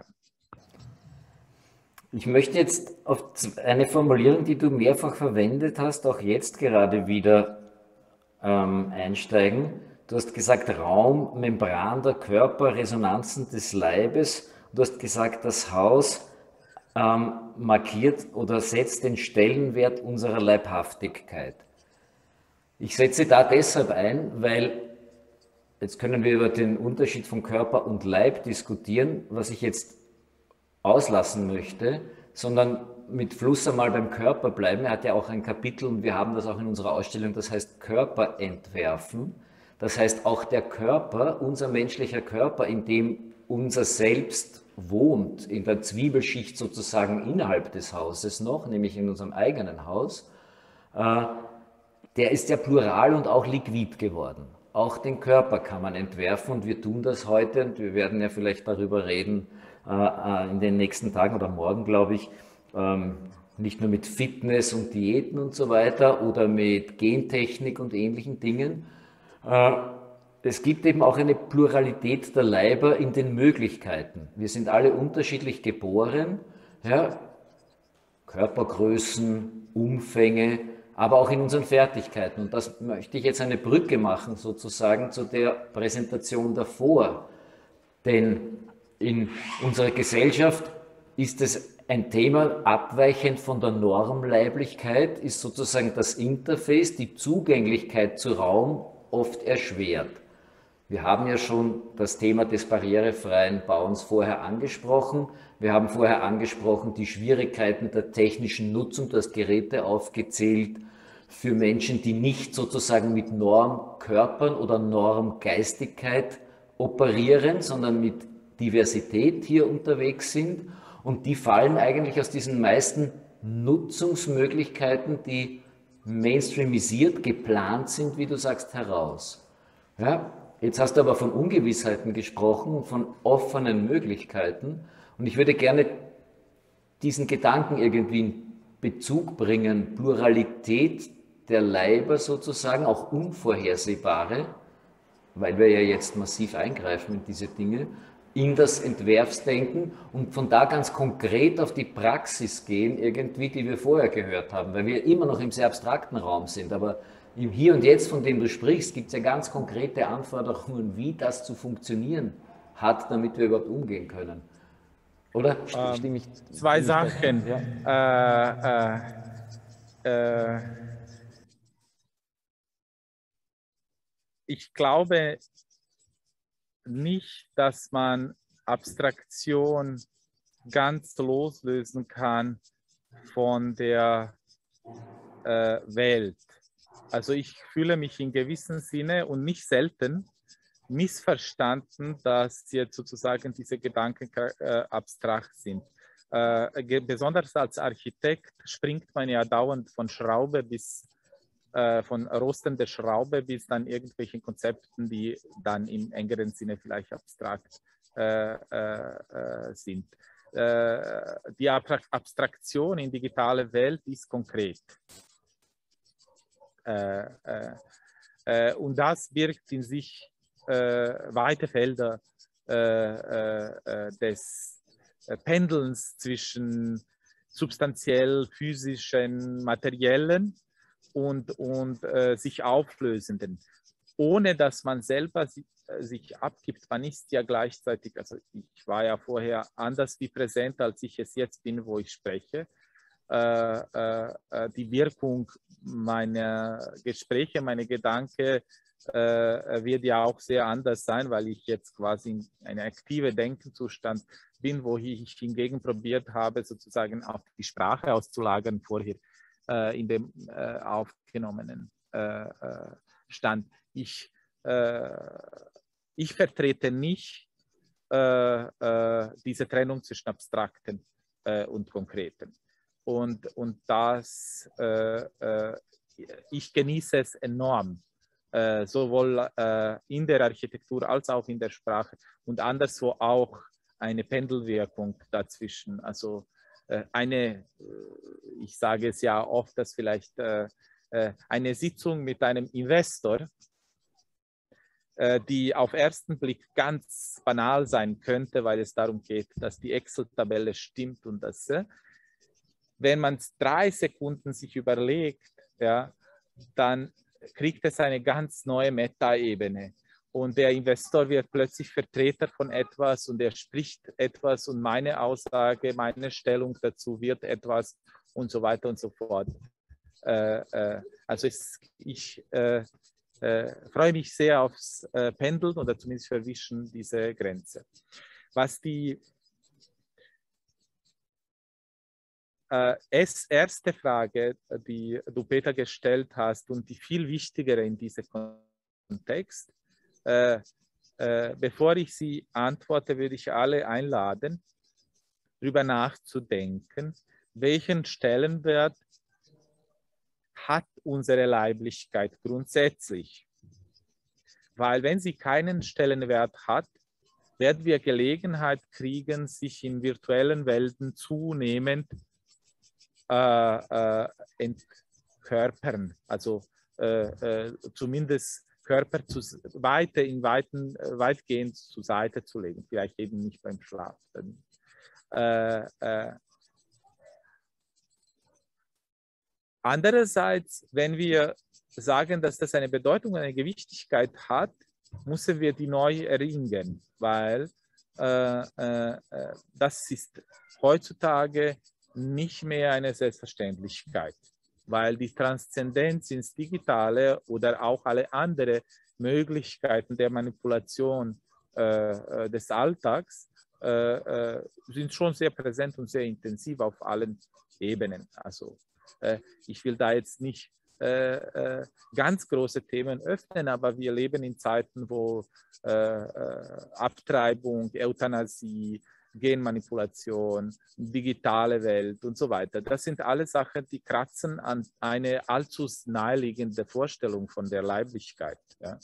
Speaker 4: Ich möchte jetzt auf eine Formulierung, die du mehrfach verwendet hast, auch jetzt gerade wieder ähm, einsteigen. Du hast gesagt, Raum, Membran der Körper, Resonanzen des Leibes. Du hast gesagt, das Haus Ähm, markiert oder setzt den Stellenwert unserer Leibhaftigkeit. Ich setze da deshalb ein, weil jetzt können wir über den Unterschied von Körper und Leib diskutieren, was ich jetzt auslassen möchte, sondern mit Fluss einmal beim Körper bleiben. Er hat ja auch ein Kapitel und wir haben das auch in unserer Ausstellung, das heißt Körper entwerfen. Das heißt auch der Körper, unser menschlicher Körper, in dem unser Selbst wohnt, in der Zwiebelschicht sozusagen innerhalb des Hauses noch, nämlich in unserem eigenen Haus, äh, der ist ja plural und auch liquid geworden. Auch den Körper kann man entwerfen und wir tun das heute und wir werden ja vielleicht darüber reden äh, in den nächsten Tagen oder morgen, glaube ich, ähm, nicht nur mit Fitness und Diäten und so weiter oder mit Gentechnik und ähnlichen Dingen, äh, es gibt eben auch eine Pluralität der Leiber in den Möglichkeiten. Wir sind alle unterschiedlich geboren, ja, Körpergrößen, Umfänge, aber auch in unseren Fertigkeiten. Und das möchte ich jetzt eine Brücke machen, sozusagen, zu der Präsentation davor. Denn in unserer Gesellschaft ist es ein Thema, abweichend von der Normleiblichkeit, ist sozusagen das Interface, die Zugänglichkeit zu Raum oft erschwert. Wir haben ja schon das Thema des barrierefreien Bauens vorher angesprochen. Wir haben vorher angesprochen die Schwierigkeiten der technischen Nutzung, das Geräte aufgezählt für Menschen, die nicht sozusagen mit Normkörpern oder Normgeistigkeit operieren, sondern mit Diversität hier unterwegs sind. Und die fallen eigentlich aus diesen meisten Nutzungsmöglichkeiten, die mainstreamisiert geplant sind, wie du sagst, heraus. Ja? Jetzt hast du aber von Ungewissheiten gesprochen, von offenen Möglichkeiten. Und ich würde gerne diesen Gedanken irgendwie in Bezug bringen, Pluralität der Leiber sozusagen, auch unvorhersehbare, weil wir ja jetzt massiv eingreifen in diese Dinge, in das Entwerfsdenken und von da ganz konkret auf die Praxis gehen, irgendwie, die wir vorher gehört haben, weil wir immer noch im sehr abstrakten Raum sind, aber im Hier und Jetzt, von dem du sprichst, gibt es ja ganz konkrete Anforderungen, wie das zu funktionieren hat, damit wir überhaupt umgehen können. Oder?
Speaker 6: Ähm,
Speaker 4: Stimme ich,
Speaker 6: zwei
Speaker 4: stimme ich
Speaker 6: Sachen. Ja. Äh, äh, äh, ich glaube nicht, dass man Abstraktion ganz loslösen kann von der äh, Welt. Also ich fühle mich in gewissem Sinne und nicht selten missverstanden, dass jetzt sozusagen diese Gedanken äh, abstrakt sind. Äh, besonders als Architekt springt man ja dauernd von Schraube bis, äh, von Rosten der Schraube bis dann irgendwelchen Konzepten, die dann im engeren Sinne vielleicht abstrakt äh, äh, sind. Äh, die Abstraktion in digitaler Welt ist konkret. Äh, äh, äh, und das birgt in sich äh, weite Felder äh, äh, des äh, Pendelns zwischen substanziell, physischen, materiellen und, und äh, sich auflösenden, ohne dass man selber sich, äh, sich abgibt. Man ist ja gleichzeitig, also ich war ja vorher anders wie präsent, als ich es jetzt bin, wo ich spreche. Äh, äh, die Wirkung meiner Gespräche, meine Gedanken äh, wird ja auch sehr anders sein, weil ich jetzt quasi in einem aktiven Denkenzustand bin, wo ich hingegen probiert habe, sozusagen auf die Sprache auszulagern vorher äh, in dem äh, aufgenommenen äh, äh, Stand. Ich, äh, ich vertrete nicht äh, äh, diese Trennung zwischen Abstrakten äh, und Konkreten. Und, und das, äh, äh, ich genieße es enorm, äh, sowohl äh, in der Architektur als auch in der Sprache und anderswo auch eine Pendelwirkung dazwischen. Also äh, eine, ich sage es ja oft, dass vielleicht äh, äh, eine Sitzung mit einem Investor, äh, die auf ersten Blick ganz banal sein könnte, weil es darum geht, dass die Excel-Tabelle stimmt und das, äh, wenn man drei Sekunden sich überlegt, ja, dann kriegt es eine ganz neue Metaebene. Und der Investor wird plötzlich Vertreter von etwas und er spricht etwas und meine Aussage, meine Stellung dazu wird etwas und so weiter und so fort. Äh, äh, also es, ich äh, äh, freue mich sehr aufs äh, Pendeln oder zumindest verwischen diese Grenze. Was die Äh, erste Frage, die du, Peter, gestellt hast und die viel wichtigere in diesem Kontext, äh, äh, bevor ich sie antworte, würde ich alle einladen, darüber nachzudenken, welchen Stellenwert hat unsere Leiblichkeit grundsätzlich. Weil wenn sie keinen Stellenwert hat, werden wir Gelegenheit kriegen, sich in virtuellen Welten zunehmend Äh, äh, entkörpern, also äh, äh, zumindest Körper zu, weiter in weiten, weitgehend zur Seite zu legen, vielleicht eben nicht beim Schlafen. Äh, äh. Andererseits, wenn wir sagen, dass das eine Bedeutung, eine Gewichtigkeit hat, müssen wir die neu erringen, weil äh, äh, das ist heutzutage nicht mehr eine Selbstverständlichkeit, weil die Transzendenz ins Digitale oder auch alle anderen Möglichkeiten der Manipulation äh, des Alltags äh, äh, sind schon sehr präsent und sehr intensiv auf allen Ebenen. Also äh, ich will da jetzt nicht äh, äh, ganz große Themen öffnen, aber wir leben in Zeiten, wo äh, äh, Abtreibung, Euthanasie, Genmanipulation, digitale Welt und so weiter. Das sind alle Sachen, die kratzen an eine allzu naheliegende Vorstellung von der Leiblichkeit. Ja.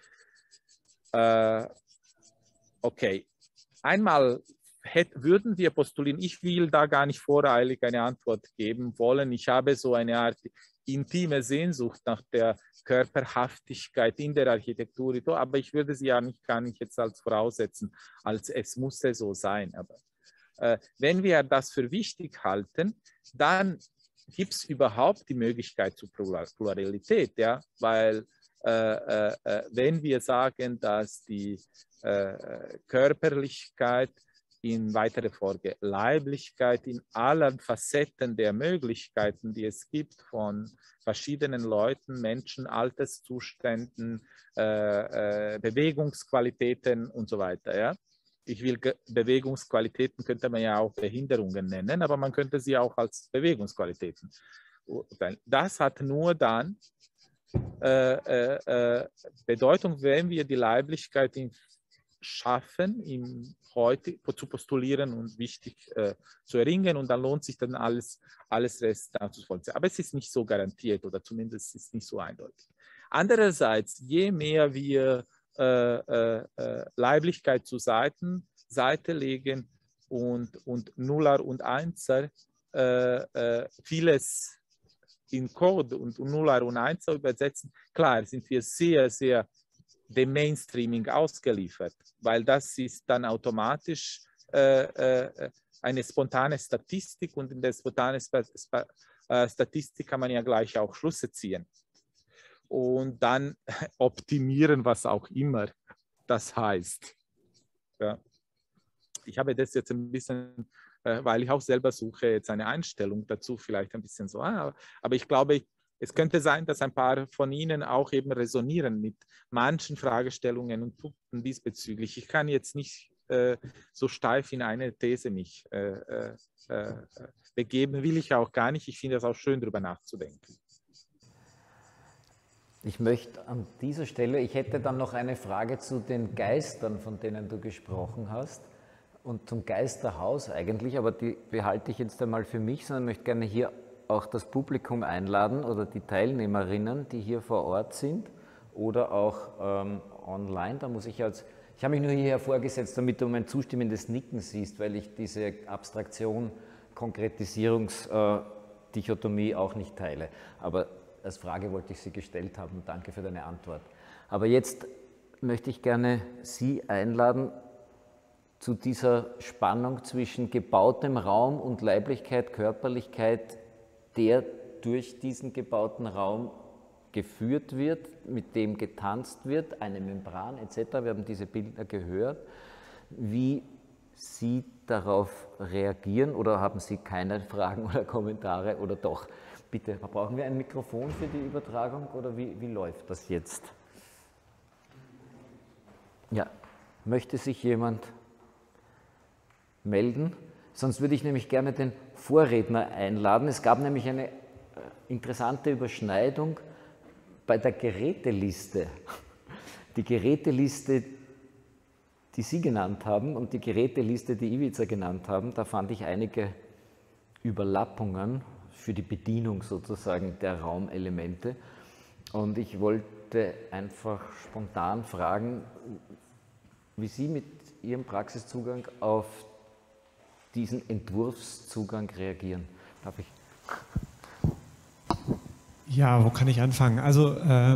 Speaker 6: Äh, okay, einmal hätt, würden wir postulieren, ich will da gar nicht voreilig eine Antwort geben wollen. Ich habe so eine Art intime Sehnsucht nach der Körperhaftigkeit in der Architektur, aber ich würde sie ja nicht, gar nicht jetzt als voraussetzen, als es müsse so sein. Aber äh, wenn wir das für wichtig halten, dann gibt es überhaupt die Möglichkeit zur Pluralität, ja, weil äh, äh, wenn wir sagen, dass die äh, Körperlichkeit in weiterer Folge Leiblichkeit in allen Facetten der Möglichkeiten, die es gibt, von verschiedenen Leuten, Menschen, Alterszuständen, äh, äh, Bewegungsqualitäten und so weiter. Ja? Ich will Bewegungsqualitäten, könnte man ja auch Behinderungen nennen, aber man könnte sie auch als Bewegungsqualitäten. Das hat nur dann äh, äh, Bedeutung, wenn wir die Leiblichkeit in schaffen, ihm heute zu postulieren und wichtig äh, zu erringen, und dann lohnt sich dann alles, alles Rest nachzuvollziehen. Aber es ist nicht so garantiert oder zumindest ist es nicht so eindeutig. Andererseits, je mehr wir äh, äh, Leiblichkeit zur Seite, Seite legen und, und Nuller und Einser äh, äh, vieles in Code und Nuller und Einser übersetzen, klar sind wir sehr, sehr dem Mainstreaming ausgeliefert, weil das ist dann automatisch äh, äh, eine spontane Statistik, und in der spontanen Statistik kann man ja gleich auch Schlüsse ziehen und dann optimieren, was auch immer das heißt. Ja. Ich habe das jetzt ein bisschen, äh, weil ich auch selber suche, jetzt eine Einstellung dazu, vielleicht ein bisschen so, ah, aber ich glaube, ich, es könnte sein, dass ein paar von Ihnen auch eben resonieren mit manchen Fragestellungen und Punkten diesbezüglich. Ich kann jetzt nicht äh, so steif in eine These mich äh, äh, begeben, will ich auch gar nicht. Ich finde es auch schön, darüber nachzudenken.
Speaker 4: Ich möchte an dieser Stelle, ich hätte dann noch eine Frage zu den Geistern, von denen du gesprochen hast, und zum Geisterhaus eigentlich, aber die behalte ich jetzt einmal für mich, sondern möchte gerne hier auch das Publikum einladen oder die Teilnehmerinnen, die hier vor Ort sind oder auch ähm, online. Da muss ich als, ich habe mich nur hier hervorgesetzt, damit du mein zustimmendes Nicken siehst, weil ich diese Abstraktion, Konkretisierungsdichotomie äh, auch nicht teile. Aber als Frage wollte ich sie gestellt haben. Danke für deine Antwort. Aber jetzt möchte ich gerne Sie einladen zu dieser Spannung zwischen gebautem Raum und Leiblichkeit, Körperlichkeit, der durch diesen gebauten Raum geführt wird, mit dem getanzt wird, eine Membran et cetera. Wir haben diese Bilder gehört. Wie Sie darauf reagieren, oder haben Sie keine Fragen oder Kommentare oder doch? Bitte, brauchen wir ein Mikrofon für die Übertragung oder wie, wie läuft das jetzt? Ja, möchte sich jemand melden? Sonst würde ich nämlich gerne den Vorredner einladen. Es gab nämlich eine interessante Überschneidung bei der Geräteliste. Die Geräteliste, die Sie genannt haben, und die Geräteliste, die Ivica genannt haben, da fand ich einige Überlappungen für die Bedienung sozusagen der Raumelemente. Und ich wollte einfach spontan fragen, wie Sie mit Ihrem Praxiszugang auf diesen Entwurfszugang reagieren. Darf ich?
Speaker 7: Ja, wo kann ich anfangen? Also äh,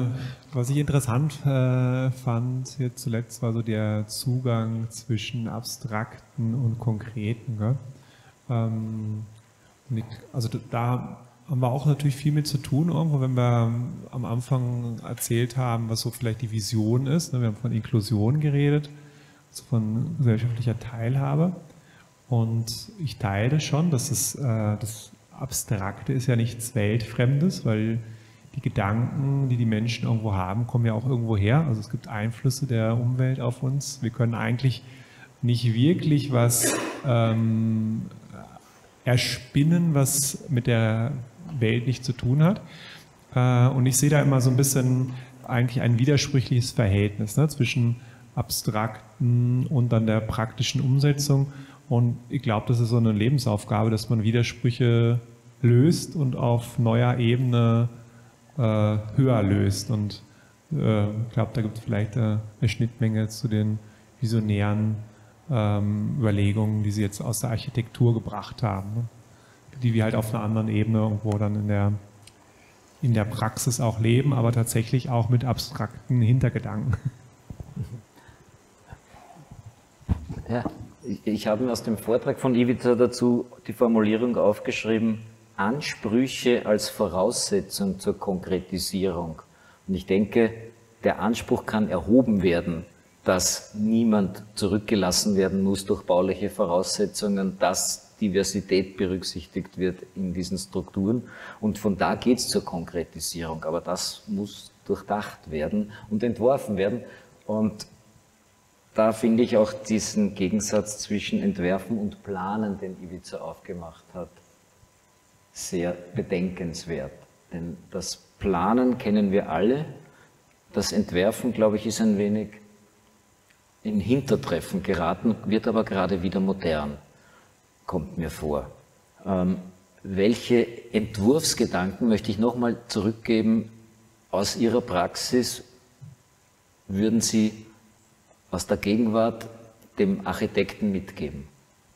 Speaker 2: Was ich interessant äh, fand jetzt zuletzt war so der Zugang zwischen Abstrakten und Konkreten. Gell? Ähm, und ich, also da haben wir auch natürlich viel mit zu tun, irgendwo, wenn wir am Anfang erzählt haben, was so vielleicht die Vision ist. Wir haben von Inklusion geredet, also von gesellschaftlicher Teilhabe. Und ich teile schon, dass es, äh, das Abstrakte ist ja nichts Weltfremdes, weil die Gedanken, die die Menschen irgendwo haben, kommen ja auch irgendwo her. Also es gibt Einflüsse der Umwelt auf uns. Wir können eigentlich nicht wirklich was ähm, erspinnen, was mit der Welt nichts zu tun hat. Äh, und ich sehe da immer so ein bisschen eigentlich ein widersprüchliches Verhältnis, ne, zwischen Abstrakten und dann der praktischen Umsetzung. Und ich glaube, das ist so eine Lebensaufgabe, dass man Widersprüche löst und auf neuer Ebene äh, höher löst. Und äh, ich glaube, da gibt es vielleicht äh, eine Schnittmenge zu den visionären ähm, Überlegungen, die Sie jetzt aus der Architektur gebracht haben, ne? Die wir halt auf einer anderen Ebene irgendwo dann in der, in der Praxis auch leben, aber tatsächlich auch mit abstrakten Hintergedanken.
Speaker 4: Ja. Ich habe mir aus dem Vortrag von Ivica dazu die Formulierung aufgeschrieben, Ansprüche als Voraussetzung zur Konkretisierung. Und ich denke, der Anspruch kann erhoben werden, dass niemand zurückgelassen werden muss durch bauliche Voraussetzungen, dass Diversität berücksichtigt wird in diesen Strukturen. Und von da geht es zur Konkretisierung. Aber das muss durchdacht werden und entworfen werden. Und da finde ich auch diesen Gegensatz zwischen Entwerfen und Planen, den Ivica aufgemacht hat, sehr bedenkenswert. Denn das Planen kennen wir alle. Das Entwerfen, glaube ich, ist ein wenig in Hintertreffen geraten, wird aber gerade wieder modern, kommt mir vor. Ähm, welche Entwurfsgedanken möchte ich nochmal zurückgeben aus Ihrer Praxis, würden Sie aus der Gegenwart dem Architekten mitgeben?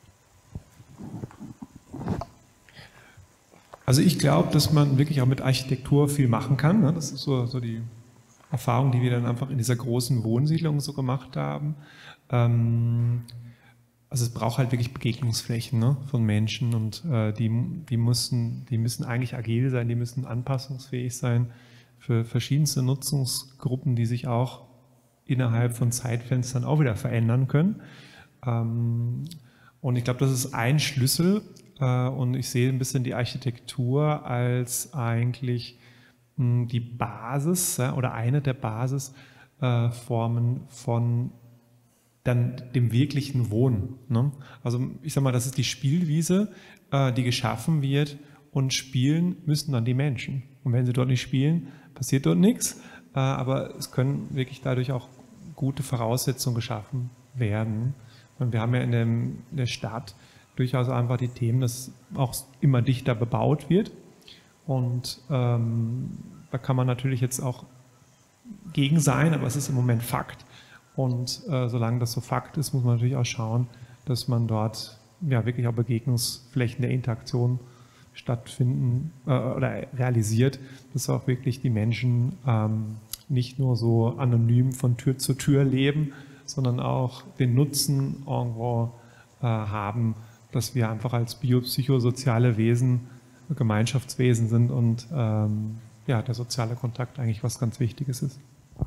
Speaker 2: Also ich glaube, dass man wirklich auch mit Architektur viel machen kann. Ne? Das ist so, so die Erfahrung, die wir dann einfach in dieser großen Wohnsiedlung so gemacht haben. Ähm, also es braucht halt wirklich Begegnungsflächen, ne, von Menschen und äh, die, die, müssen, die müssen eigentlich agil sein, die müssen anpassungsfähig sein für verschiedenste Nutzungsgruppen, die sich auch innerhalb von Zeitfenstern auch wieder verändern können. Ähm, und ich glaube, das ist ein Schlüssel äh, und ich sehe ein bisschen die Architektur als eigentlich mh, die Basis ja, oder eine der Basisformen äh, von dann dem wirklichen Wohnen. Ne? Also ich sage mal, das ist die Spielwiese, äh, die geschaffen wird und spielen müssen dann die Menschen. Und wenn sie dort nicht spielen, passiert dort nichts, äh, aber es können wirklich dadurch auch gute Voraussetzungen geschaffen werden. Und wir haben ja in, dem, in der Stadt durchaus einfach die Themen, dass auch immer dichter bebaut wird. Und ähm, da kann man natürlich jetzt auch gegen sein, aber es ist im Moment Fakt. Und äh, solange das so Fakt ist, muss man natürlich auch schauen, dass man dort ja wirklich auch Begegnungsflächen der Interaktion stattfinden äh, oder realisiert, dass auch wirklich die Menschen ähm, nicht nur so anonym von Tür zu Tür leben, sondern auch den Nutzen irgendwo äh, haben, dass wir einfach als biopsychosoziale Wesen Gemeinschaftswesen sind und ähm, ja, der soziale Kontakt eigentlich was ganz Wichtiges ist.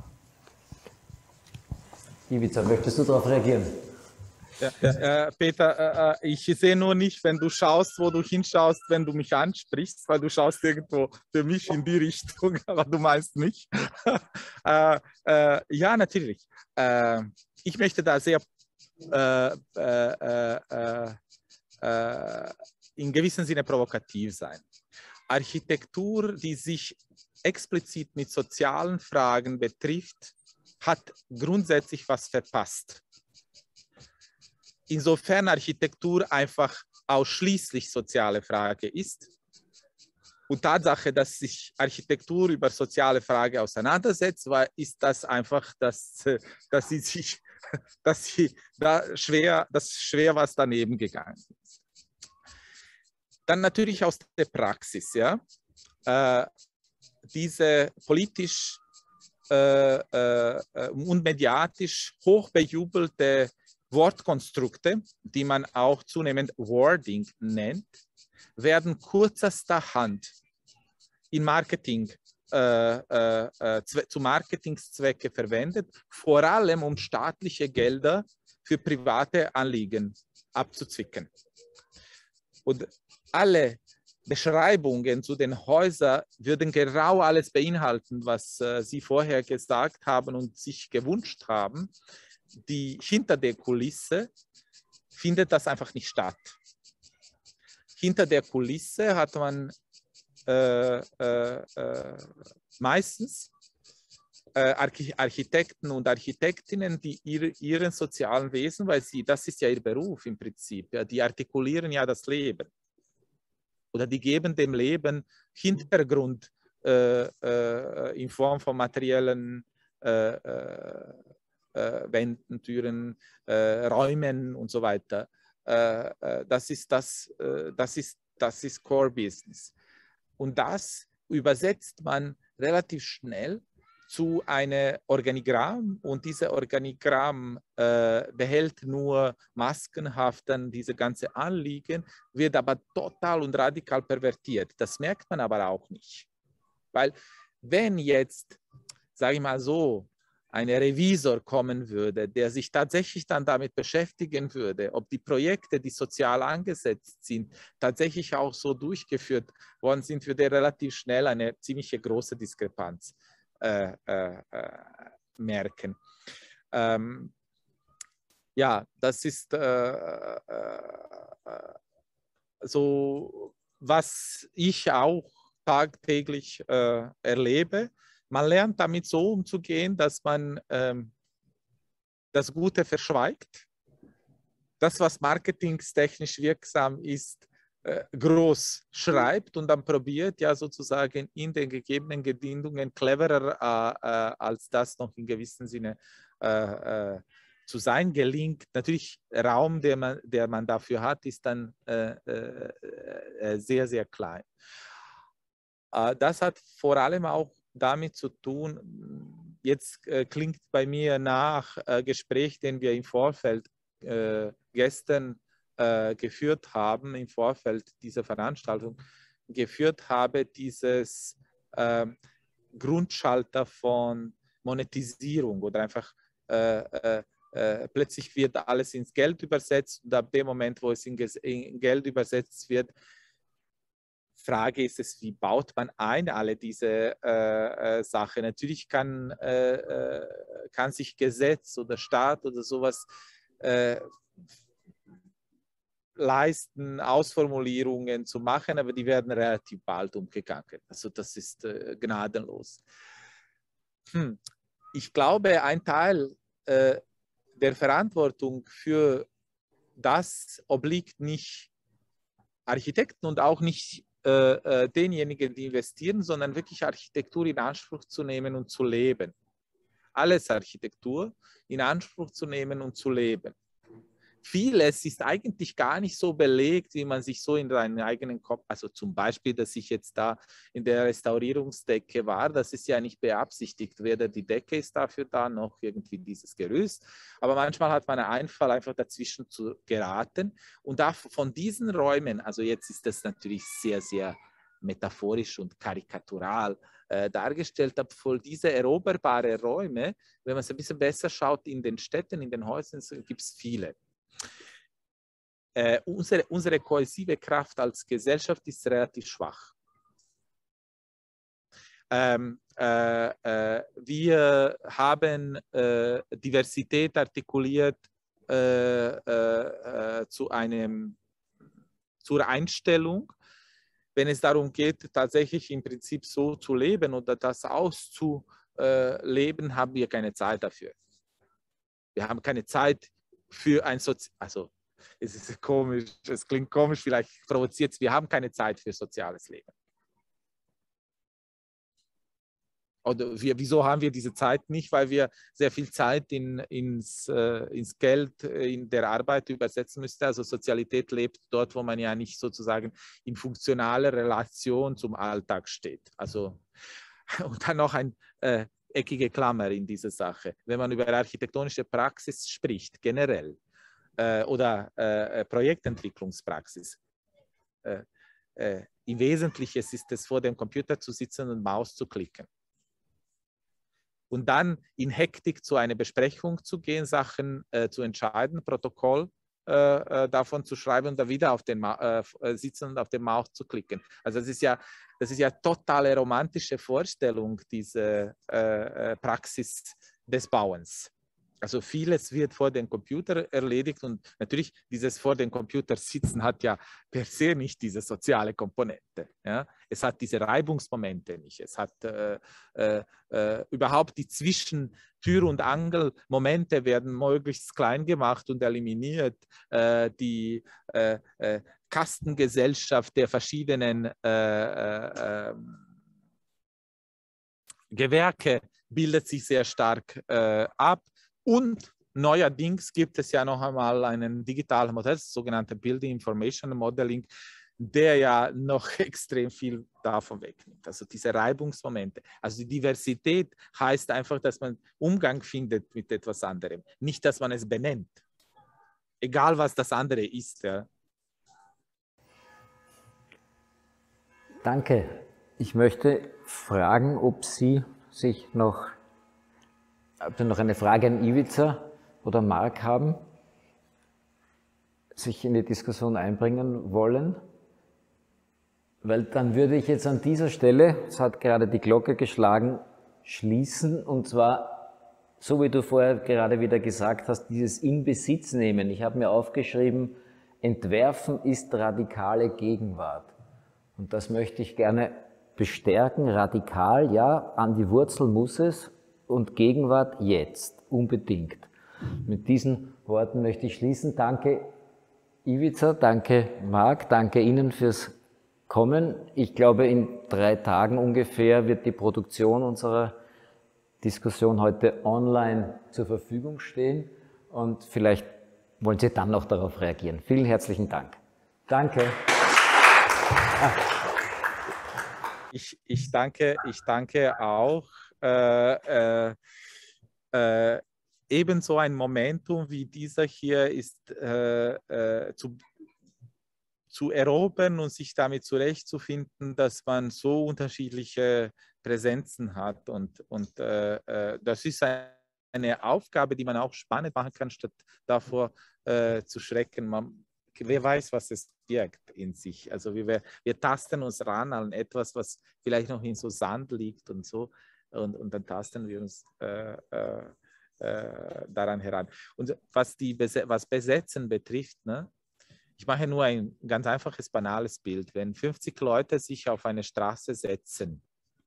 Speaker 4: Ivica, möchtest du darauf reagieren?
Speaker 6: Ja, äh, Peter, äh, ich sehe nur nicht, wenn du schaust, wo du hinschaust, wenn du mich ansprichst, weil du schaust irgendwo für mich in die Richtung, aber du meinst nicht. äh, äh, ja, natürlich. Äh, ich möchte da sehr äh, äh, äh, äh, in gewissem Sinne provokativ sein. Architektur, die sich explizit mit sozialen Fragen betrifft, hat grundsätzlich was verpasst. Insofern Architektur einfach ausschließlich soziale Frage ist und Tatsache, dass sich Architektur über soziale Frage auseinandersetzt, weil ist das einfach, dass, dass sie sich, dass sie da schwer, dass schwer was daneben gegangen ist. Dann natürlich aus der Praxis, ja, äh, diese politisch äh, äh, und mediatisch hochbejubelte Wortkonstrukte, die man auch zunehmend Wording nennt, werden kurzerhand in Marketing, äh, äh, zu Marketingzwecke verwendet, vor allem um staatliche Gelder für private Anliegen abzuzwicken. Und alle Beschreibungen zu den Häusern würden genau alles beinhalten, was äh, Sie vorher gesagt haben und sich gewünscht haben. Die hinter der Kulisse findet das einfach nicht statt. Hinter der Kulisse hat man äh, äh, äh, meistens äh, Architekten und Architektinnen, die ihre, ihren sozialen Wesen, weil sie, das ist ja ihr Beruf im Prinzip, ja, die artikulieren ja das Leben. Oder die geben dem Leben Hintergrund äh, äh, in Form von materiellen äh, äh, äh, Wänden, Türen, äh, Räumen und so weiter. Äh, äh, das ist das, äh, das ist, das ist Core Business. Und das übersetzt man relativ schnell zu einem Organigramm, und dieses Organigramm äh, behält nur maskenhaft dann diese ganze Anliegen, wird aber total und radikal pervertiert. Das merkt man aber auch nicht. Weil wenn jetzt, sage ich mal so, ein Revisor kommen würde, der sich tatsächlich dann damit beschäftigen würde, ob die Projekte, die sozial angesetzt sind, tatsächlich auch so durchgeführt worden sind, würde er relativ schnell eine ziemlich große Diskrepanz Äh, äh, äh, merken. Ähm, ja, das ist äh, äh, so, was ich auch tagtäglich äh, erlebe. Man lernt damit so umzugehen, dass man ähm, das Gute verschweigt. Das, was marketingtechnisch wirksam ist, groß schreibt und dann probiert, ja sozusagen in den gegebenen Bedingungen cleverer äh, äh, als das noch in gewissem Sinne äh, äh, zu sein gelingt. Natürlich, Raum, der man, der man dafür hat, ist dann äh, äh, äh, sehr, sehr klein. Äh, das hat vor allem auch damit zu tun, jetzt äh, klingt bei mir nach äh, Gespräch, den wir im Vorfeld äh, gestern Äh, geführt haben, im Vorfeld dieser Veranstaltung geführt habe, dieses äh, Grundschalter von Monetisierung oder einfach äh, äh, äh, plötzlich wird alles ins Geld übersetzt, und ab dem Moment, wo es in, in Geld übersetzt wird, Frage ist es, wie baut man ein alle diese äh, äh, Sachen? Natürlich kann, äh, äh, kann sich Gesetz oder Staat oder sowas äh, leisten, Ausformulierungen zu machen, aber die werden relativ bald umgegangen. Also das ist äh, gnadenlos. Hm. Ich glaube, ein Teil äh, der Verantwortung für das obliegt nicht Architekten und auch nicht äh, äh, denjenigen, die investieren, sondern wirklich Architektur in Anspruch zu nehmen und zu leben. Alles Architektur in Anspruch zu nehmen und zu leben. Vieles ist eigentlich gar nicht so belegt, wie man sich so in seinen eigenen Kopf, also zum Beispiel, dass ich jetzt da in der Restaurierungsdecke war, das ist ja nicht beabsichtigt, weder die Decke ist dafür da, noch irgendwie dieses Gerüst, aber manchmal hat man einen Einfall, einfach dazwischen zu geraten, und da von diesen Räumen, also jetzt ist das natürlich sehr, sehr metaphorisch und karikatural äh, dargestellt, aber voll diese eroberbare Räume, wenn man es ein bisschen besser schaut, in den Städten, in den Häusern, gibt es viele. Äh, unsere, unsere kohäsive Kraft als Gesellschaft ist relativ schwach. Ähm, äh, äh, wir haben äh, Diversität artikuliert äh, äh, zu einem, zur Einstellung, wenn es darum geht, tatsächlich im Prinzip so zu leben oder das auszuleben, haben wir keine Zeit dafür. Wir haben keine Zeit für ein Sozi also es ist komisch, es klingt komisch, vielleicht provoziert es, wir haben keine Zeit für soziales Leben. Oder wir, wieso haben wir diese Zeit nicht? Weil wir sehr viel Zeit in, ins, äh, ins Geld in der Arbeit übersetzen müssten. Also Sozialität lebt dort, wo man ja nicht sozusagen in funktionaler Relation zum Alltag steht. Also, und dann noch ein äh, eckige Klammer in dieser Sache. Wenn man über architektonische Praxis spricht, generell, äh, oder äh, Projektentwicklungspraxis, äh, äh, im Wesentlichen ist es, vor dem Computer zu sitzen und Maus zu klicken. Und dann in Hektik zu einer Besprechung zu gehen, Sachen äh, zu entscheiden, Protokoll äh, davon zu schreiben und dann wieder auf den Ma äh, sitzen und auf den Maus zu klicken. Also das ist ja, das ist ja totale romantische Vorstellung, diese äh, Praxis des Bauens. Also vieles wird vor dem Computer erledigt und natürlich dieses vor dem Computer sitzen hat ja per se nicht diese soziale Komponente. Ja? Es hat diese Reibungsmomente nicht. Es hat äh, äh, überhaupt die zwischen Tür- und Angelmomente werden möglichst klein gemacht und eliminiert. Äh, die äh, äh, Kastengesellschaft der verschiedenen äh, äh, Gewerke bildet sich sehr stark äh, ab. Und neuerdings gibt es ja noch einmal einen digitalen Modell, das sogenannte Building Information Modeling, der ja noch extrem viel davon wegnimmt. Also diese Reibungsmomente. Also die Diversität heißt einfach, dass man Umgang findet mit etwas anderem, nicht, dass man es benennt. Egal, was das andere ist. Ja.
Speaker 4: Danke. Ich möchte fragen, ob Sie sich noch Ob Sie noch eine Frage an Ivica oder Marc haben, sich in die Diskussion einbringen wollen? Weil dann würde ich jetzt an dieser Stelle, es hat gerade die Glocke geschlagen, schließen, und zwar, so wie du vorher gerade wieder gesagt hast, dieses in Besitz nehmen. Ich habe mir aufgeschrieben, Entwerfen ist radikale Gegenwart. Und das möchte ich gerne bestärken, radikal, ja, an die Wurzel muss es. Und Gegenwart jetzt, unbedingt. Mit diesen Worten möchte ich schließen. Danke Ivica, danke Marc, danke Ihnen fürs Kommen. Ich glaube, in drei Tagen ungefähr wird die Produktion unserer Diskussion heute online zur Verfügung stehen und vielleicht wollen Sie dann noch darauf reagieren. Vielen herzlichen Dank. Danke. Ah.
Speaker 6: Ich, ich, danke, ich danke auch. Äh, äh, äh, ebenso ein Momentum wie dieser hier ist äh, äh, zu, zu erobern und sich damit zurechtzufinden, dass man so unterschiedliche Präsenzen hat. Und, und äh, äh, das ist eine Aufgabe, die man auch spannend machen kann, statt davor äh, zu schrecken. Man, wer weiß, was es birgt in sich. Also wir, wir tasten uns ran an etwas, was vielleicht noch in so Sand liegt und so. Und, und dann tasten wir uns äh, äh, äh, daran heran. Und was, die Bes was Besetzen betrifft, ne, ich mache nur ein ganz einfaches, banales Bild. Wenn fünfzig Leute sich auf eine Straße setzen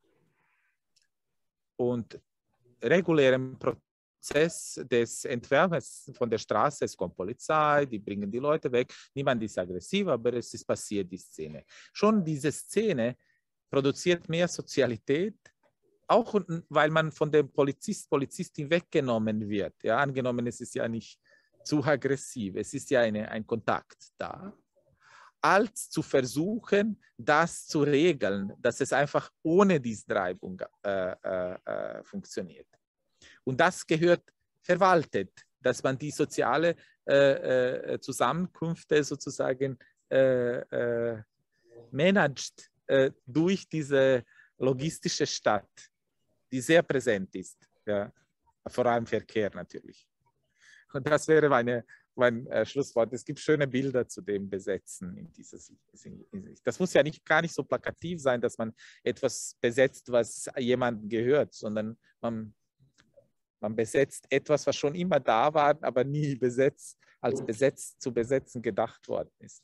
Speaker 6: und regulären Prozess des Entfernens von der Straße, es kommt Polizei, die bringen die Leute weg, niemand ist aggressiv, aber es ist passiert, die Szene. Schon diese Szene produziert mehr Sozialität, auch weil man von dem Polizist, Polizistin weggenommen wird. Ja, angenommen, es ist ja nicht zu aggressiv, es ist ja eine, ein Kontakt da, als zu versuchen, das zu regeln, dass es einfach ohne diese Reibung äh, äh, funktioniert. Und das gehört verwaltet, dass man die soziale äh, äh, Zusammenkünfte sozusagen äh, äh, managt äh, durch diese logistische Stadt, die sehr präsent ist, ja, vor allem Verkehr natürlich. Und das wäre meine, mein äh, Schlusswort. Es gibt schöne Bilder zu dem Besetzen in dieser Sicht. Das muss ja nicht, gar nicht so plakativ sein, dass man etwas besetzt, was jemandem gehört, sondern man, man besetzt etwas, was schon immer da war, aber nie besetzt, als besetzt zu besetzen gedacht worden ist.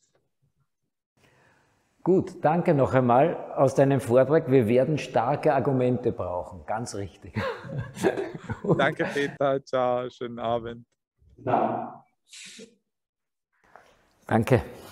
Speaker 4: Gut, danke noch einmal aus deinem Vortrag. Wir werden starke Argumente brauchen, ganz richtig.
Speaker 6: Danke Peter, ciao, schönen Abend.
Speaker 4: Danke.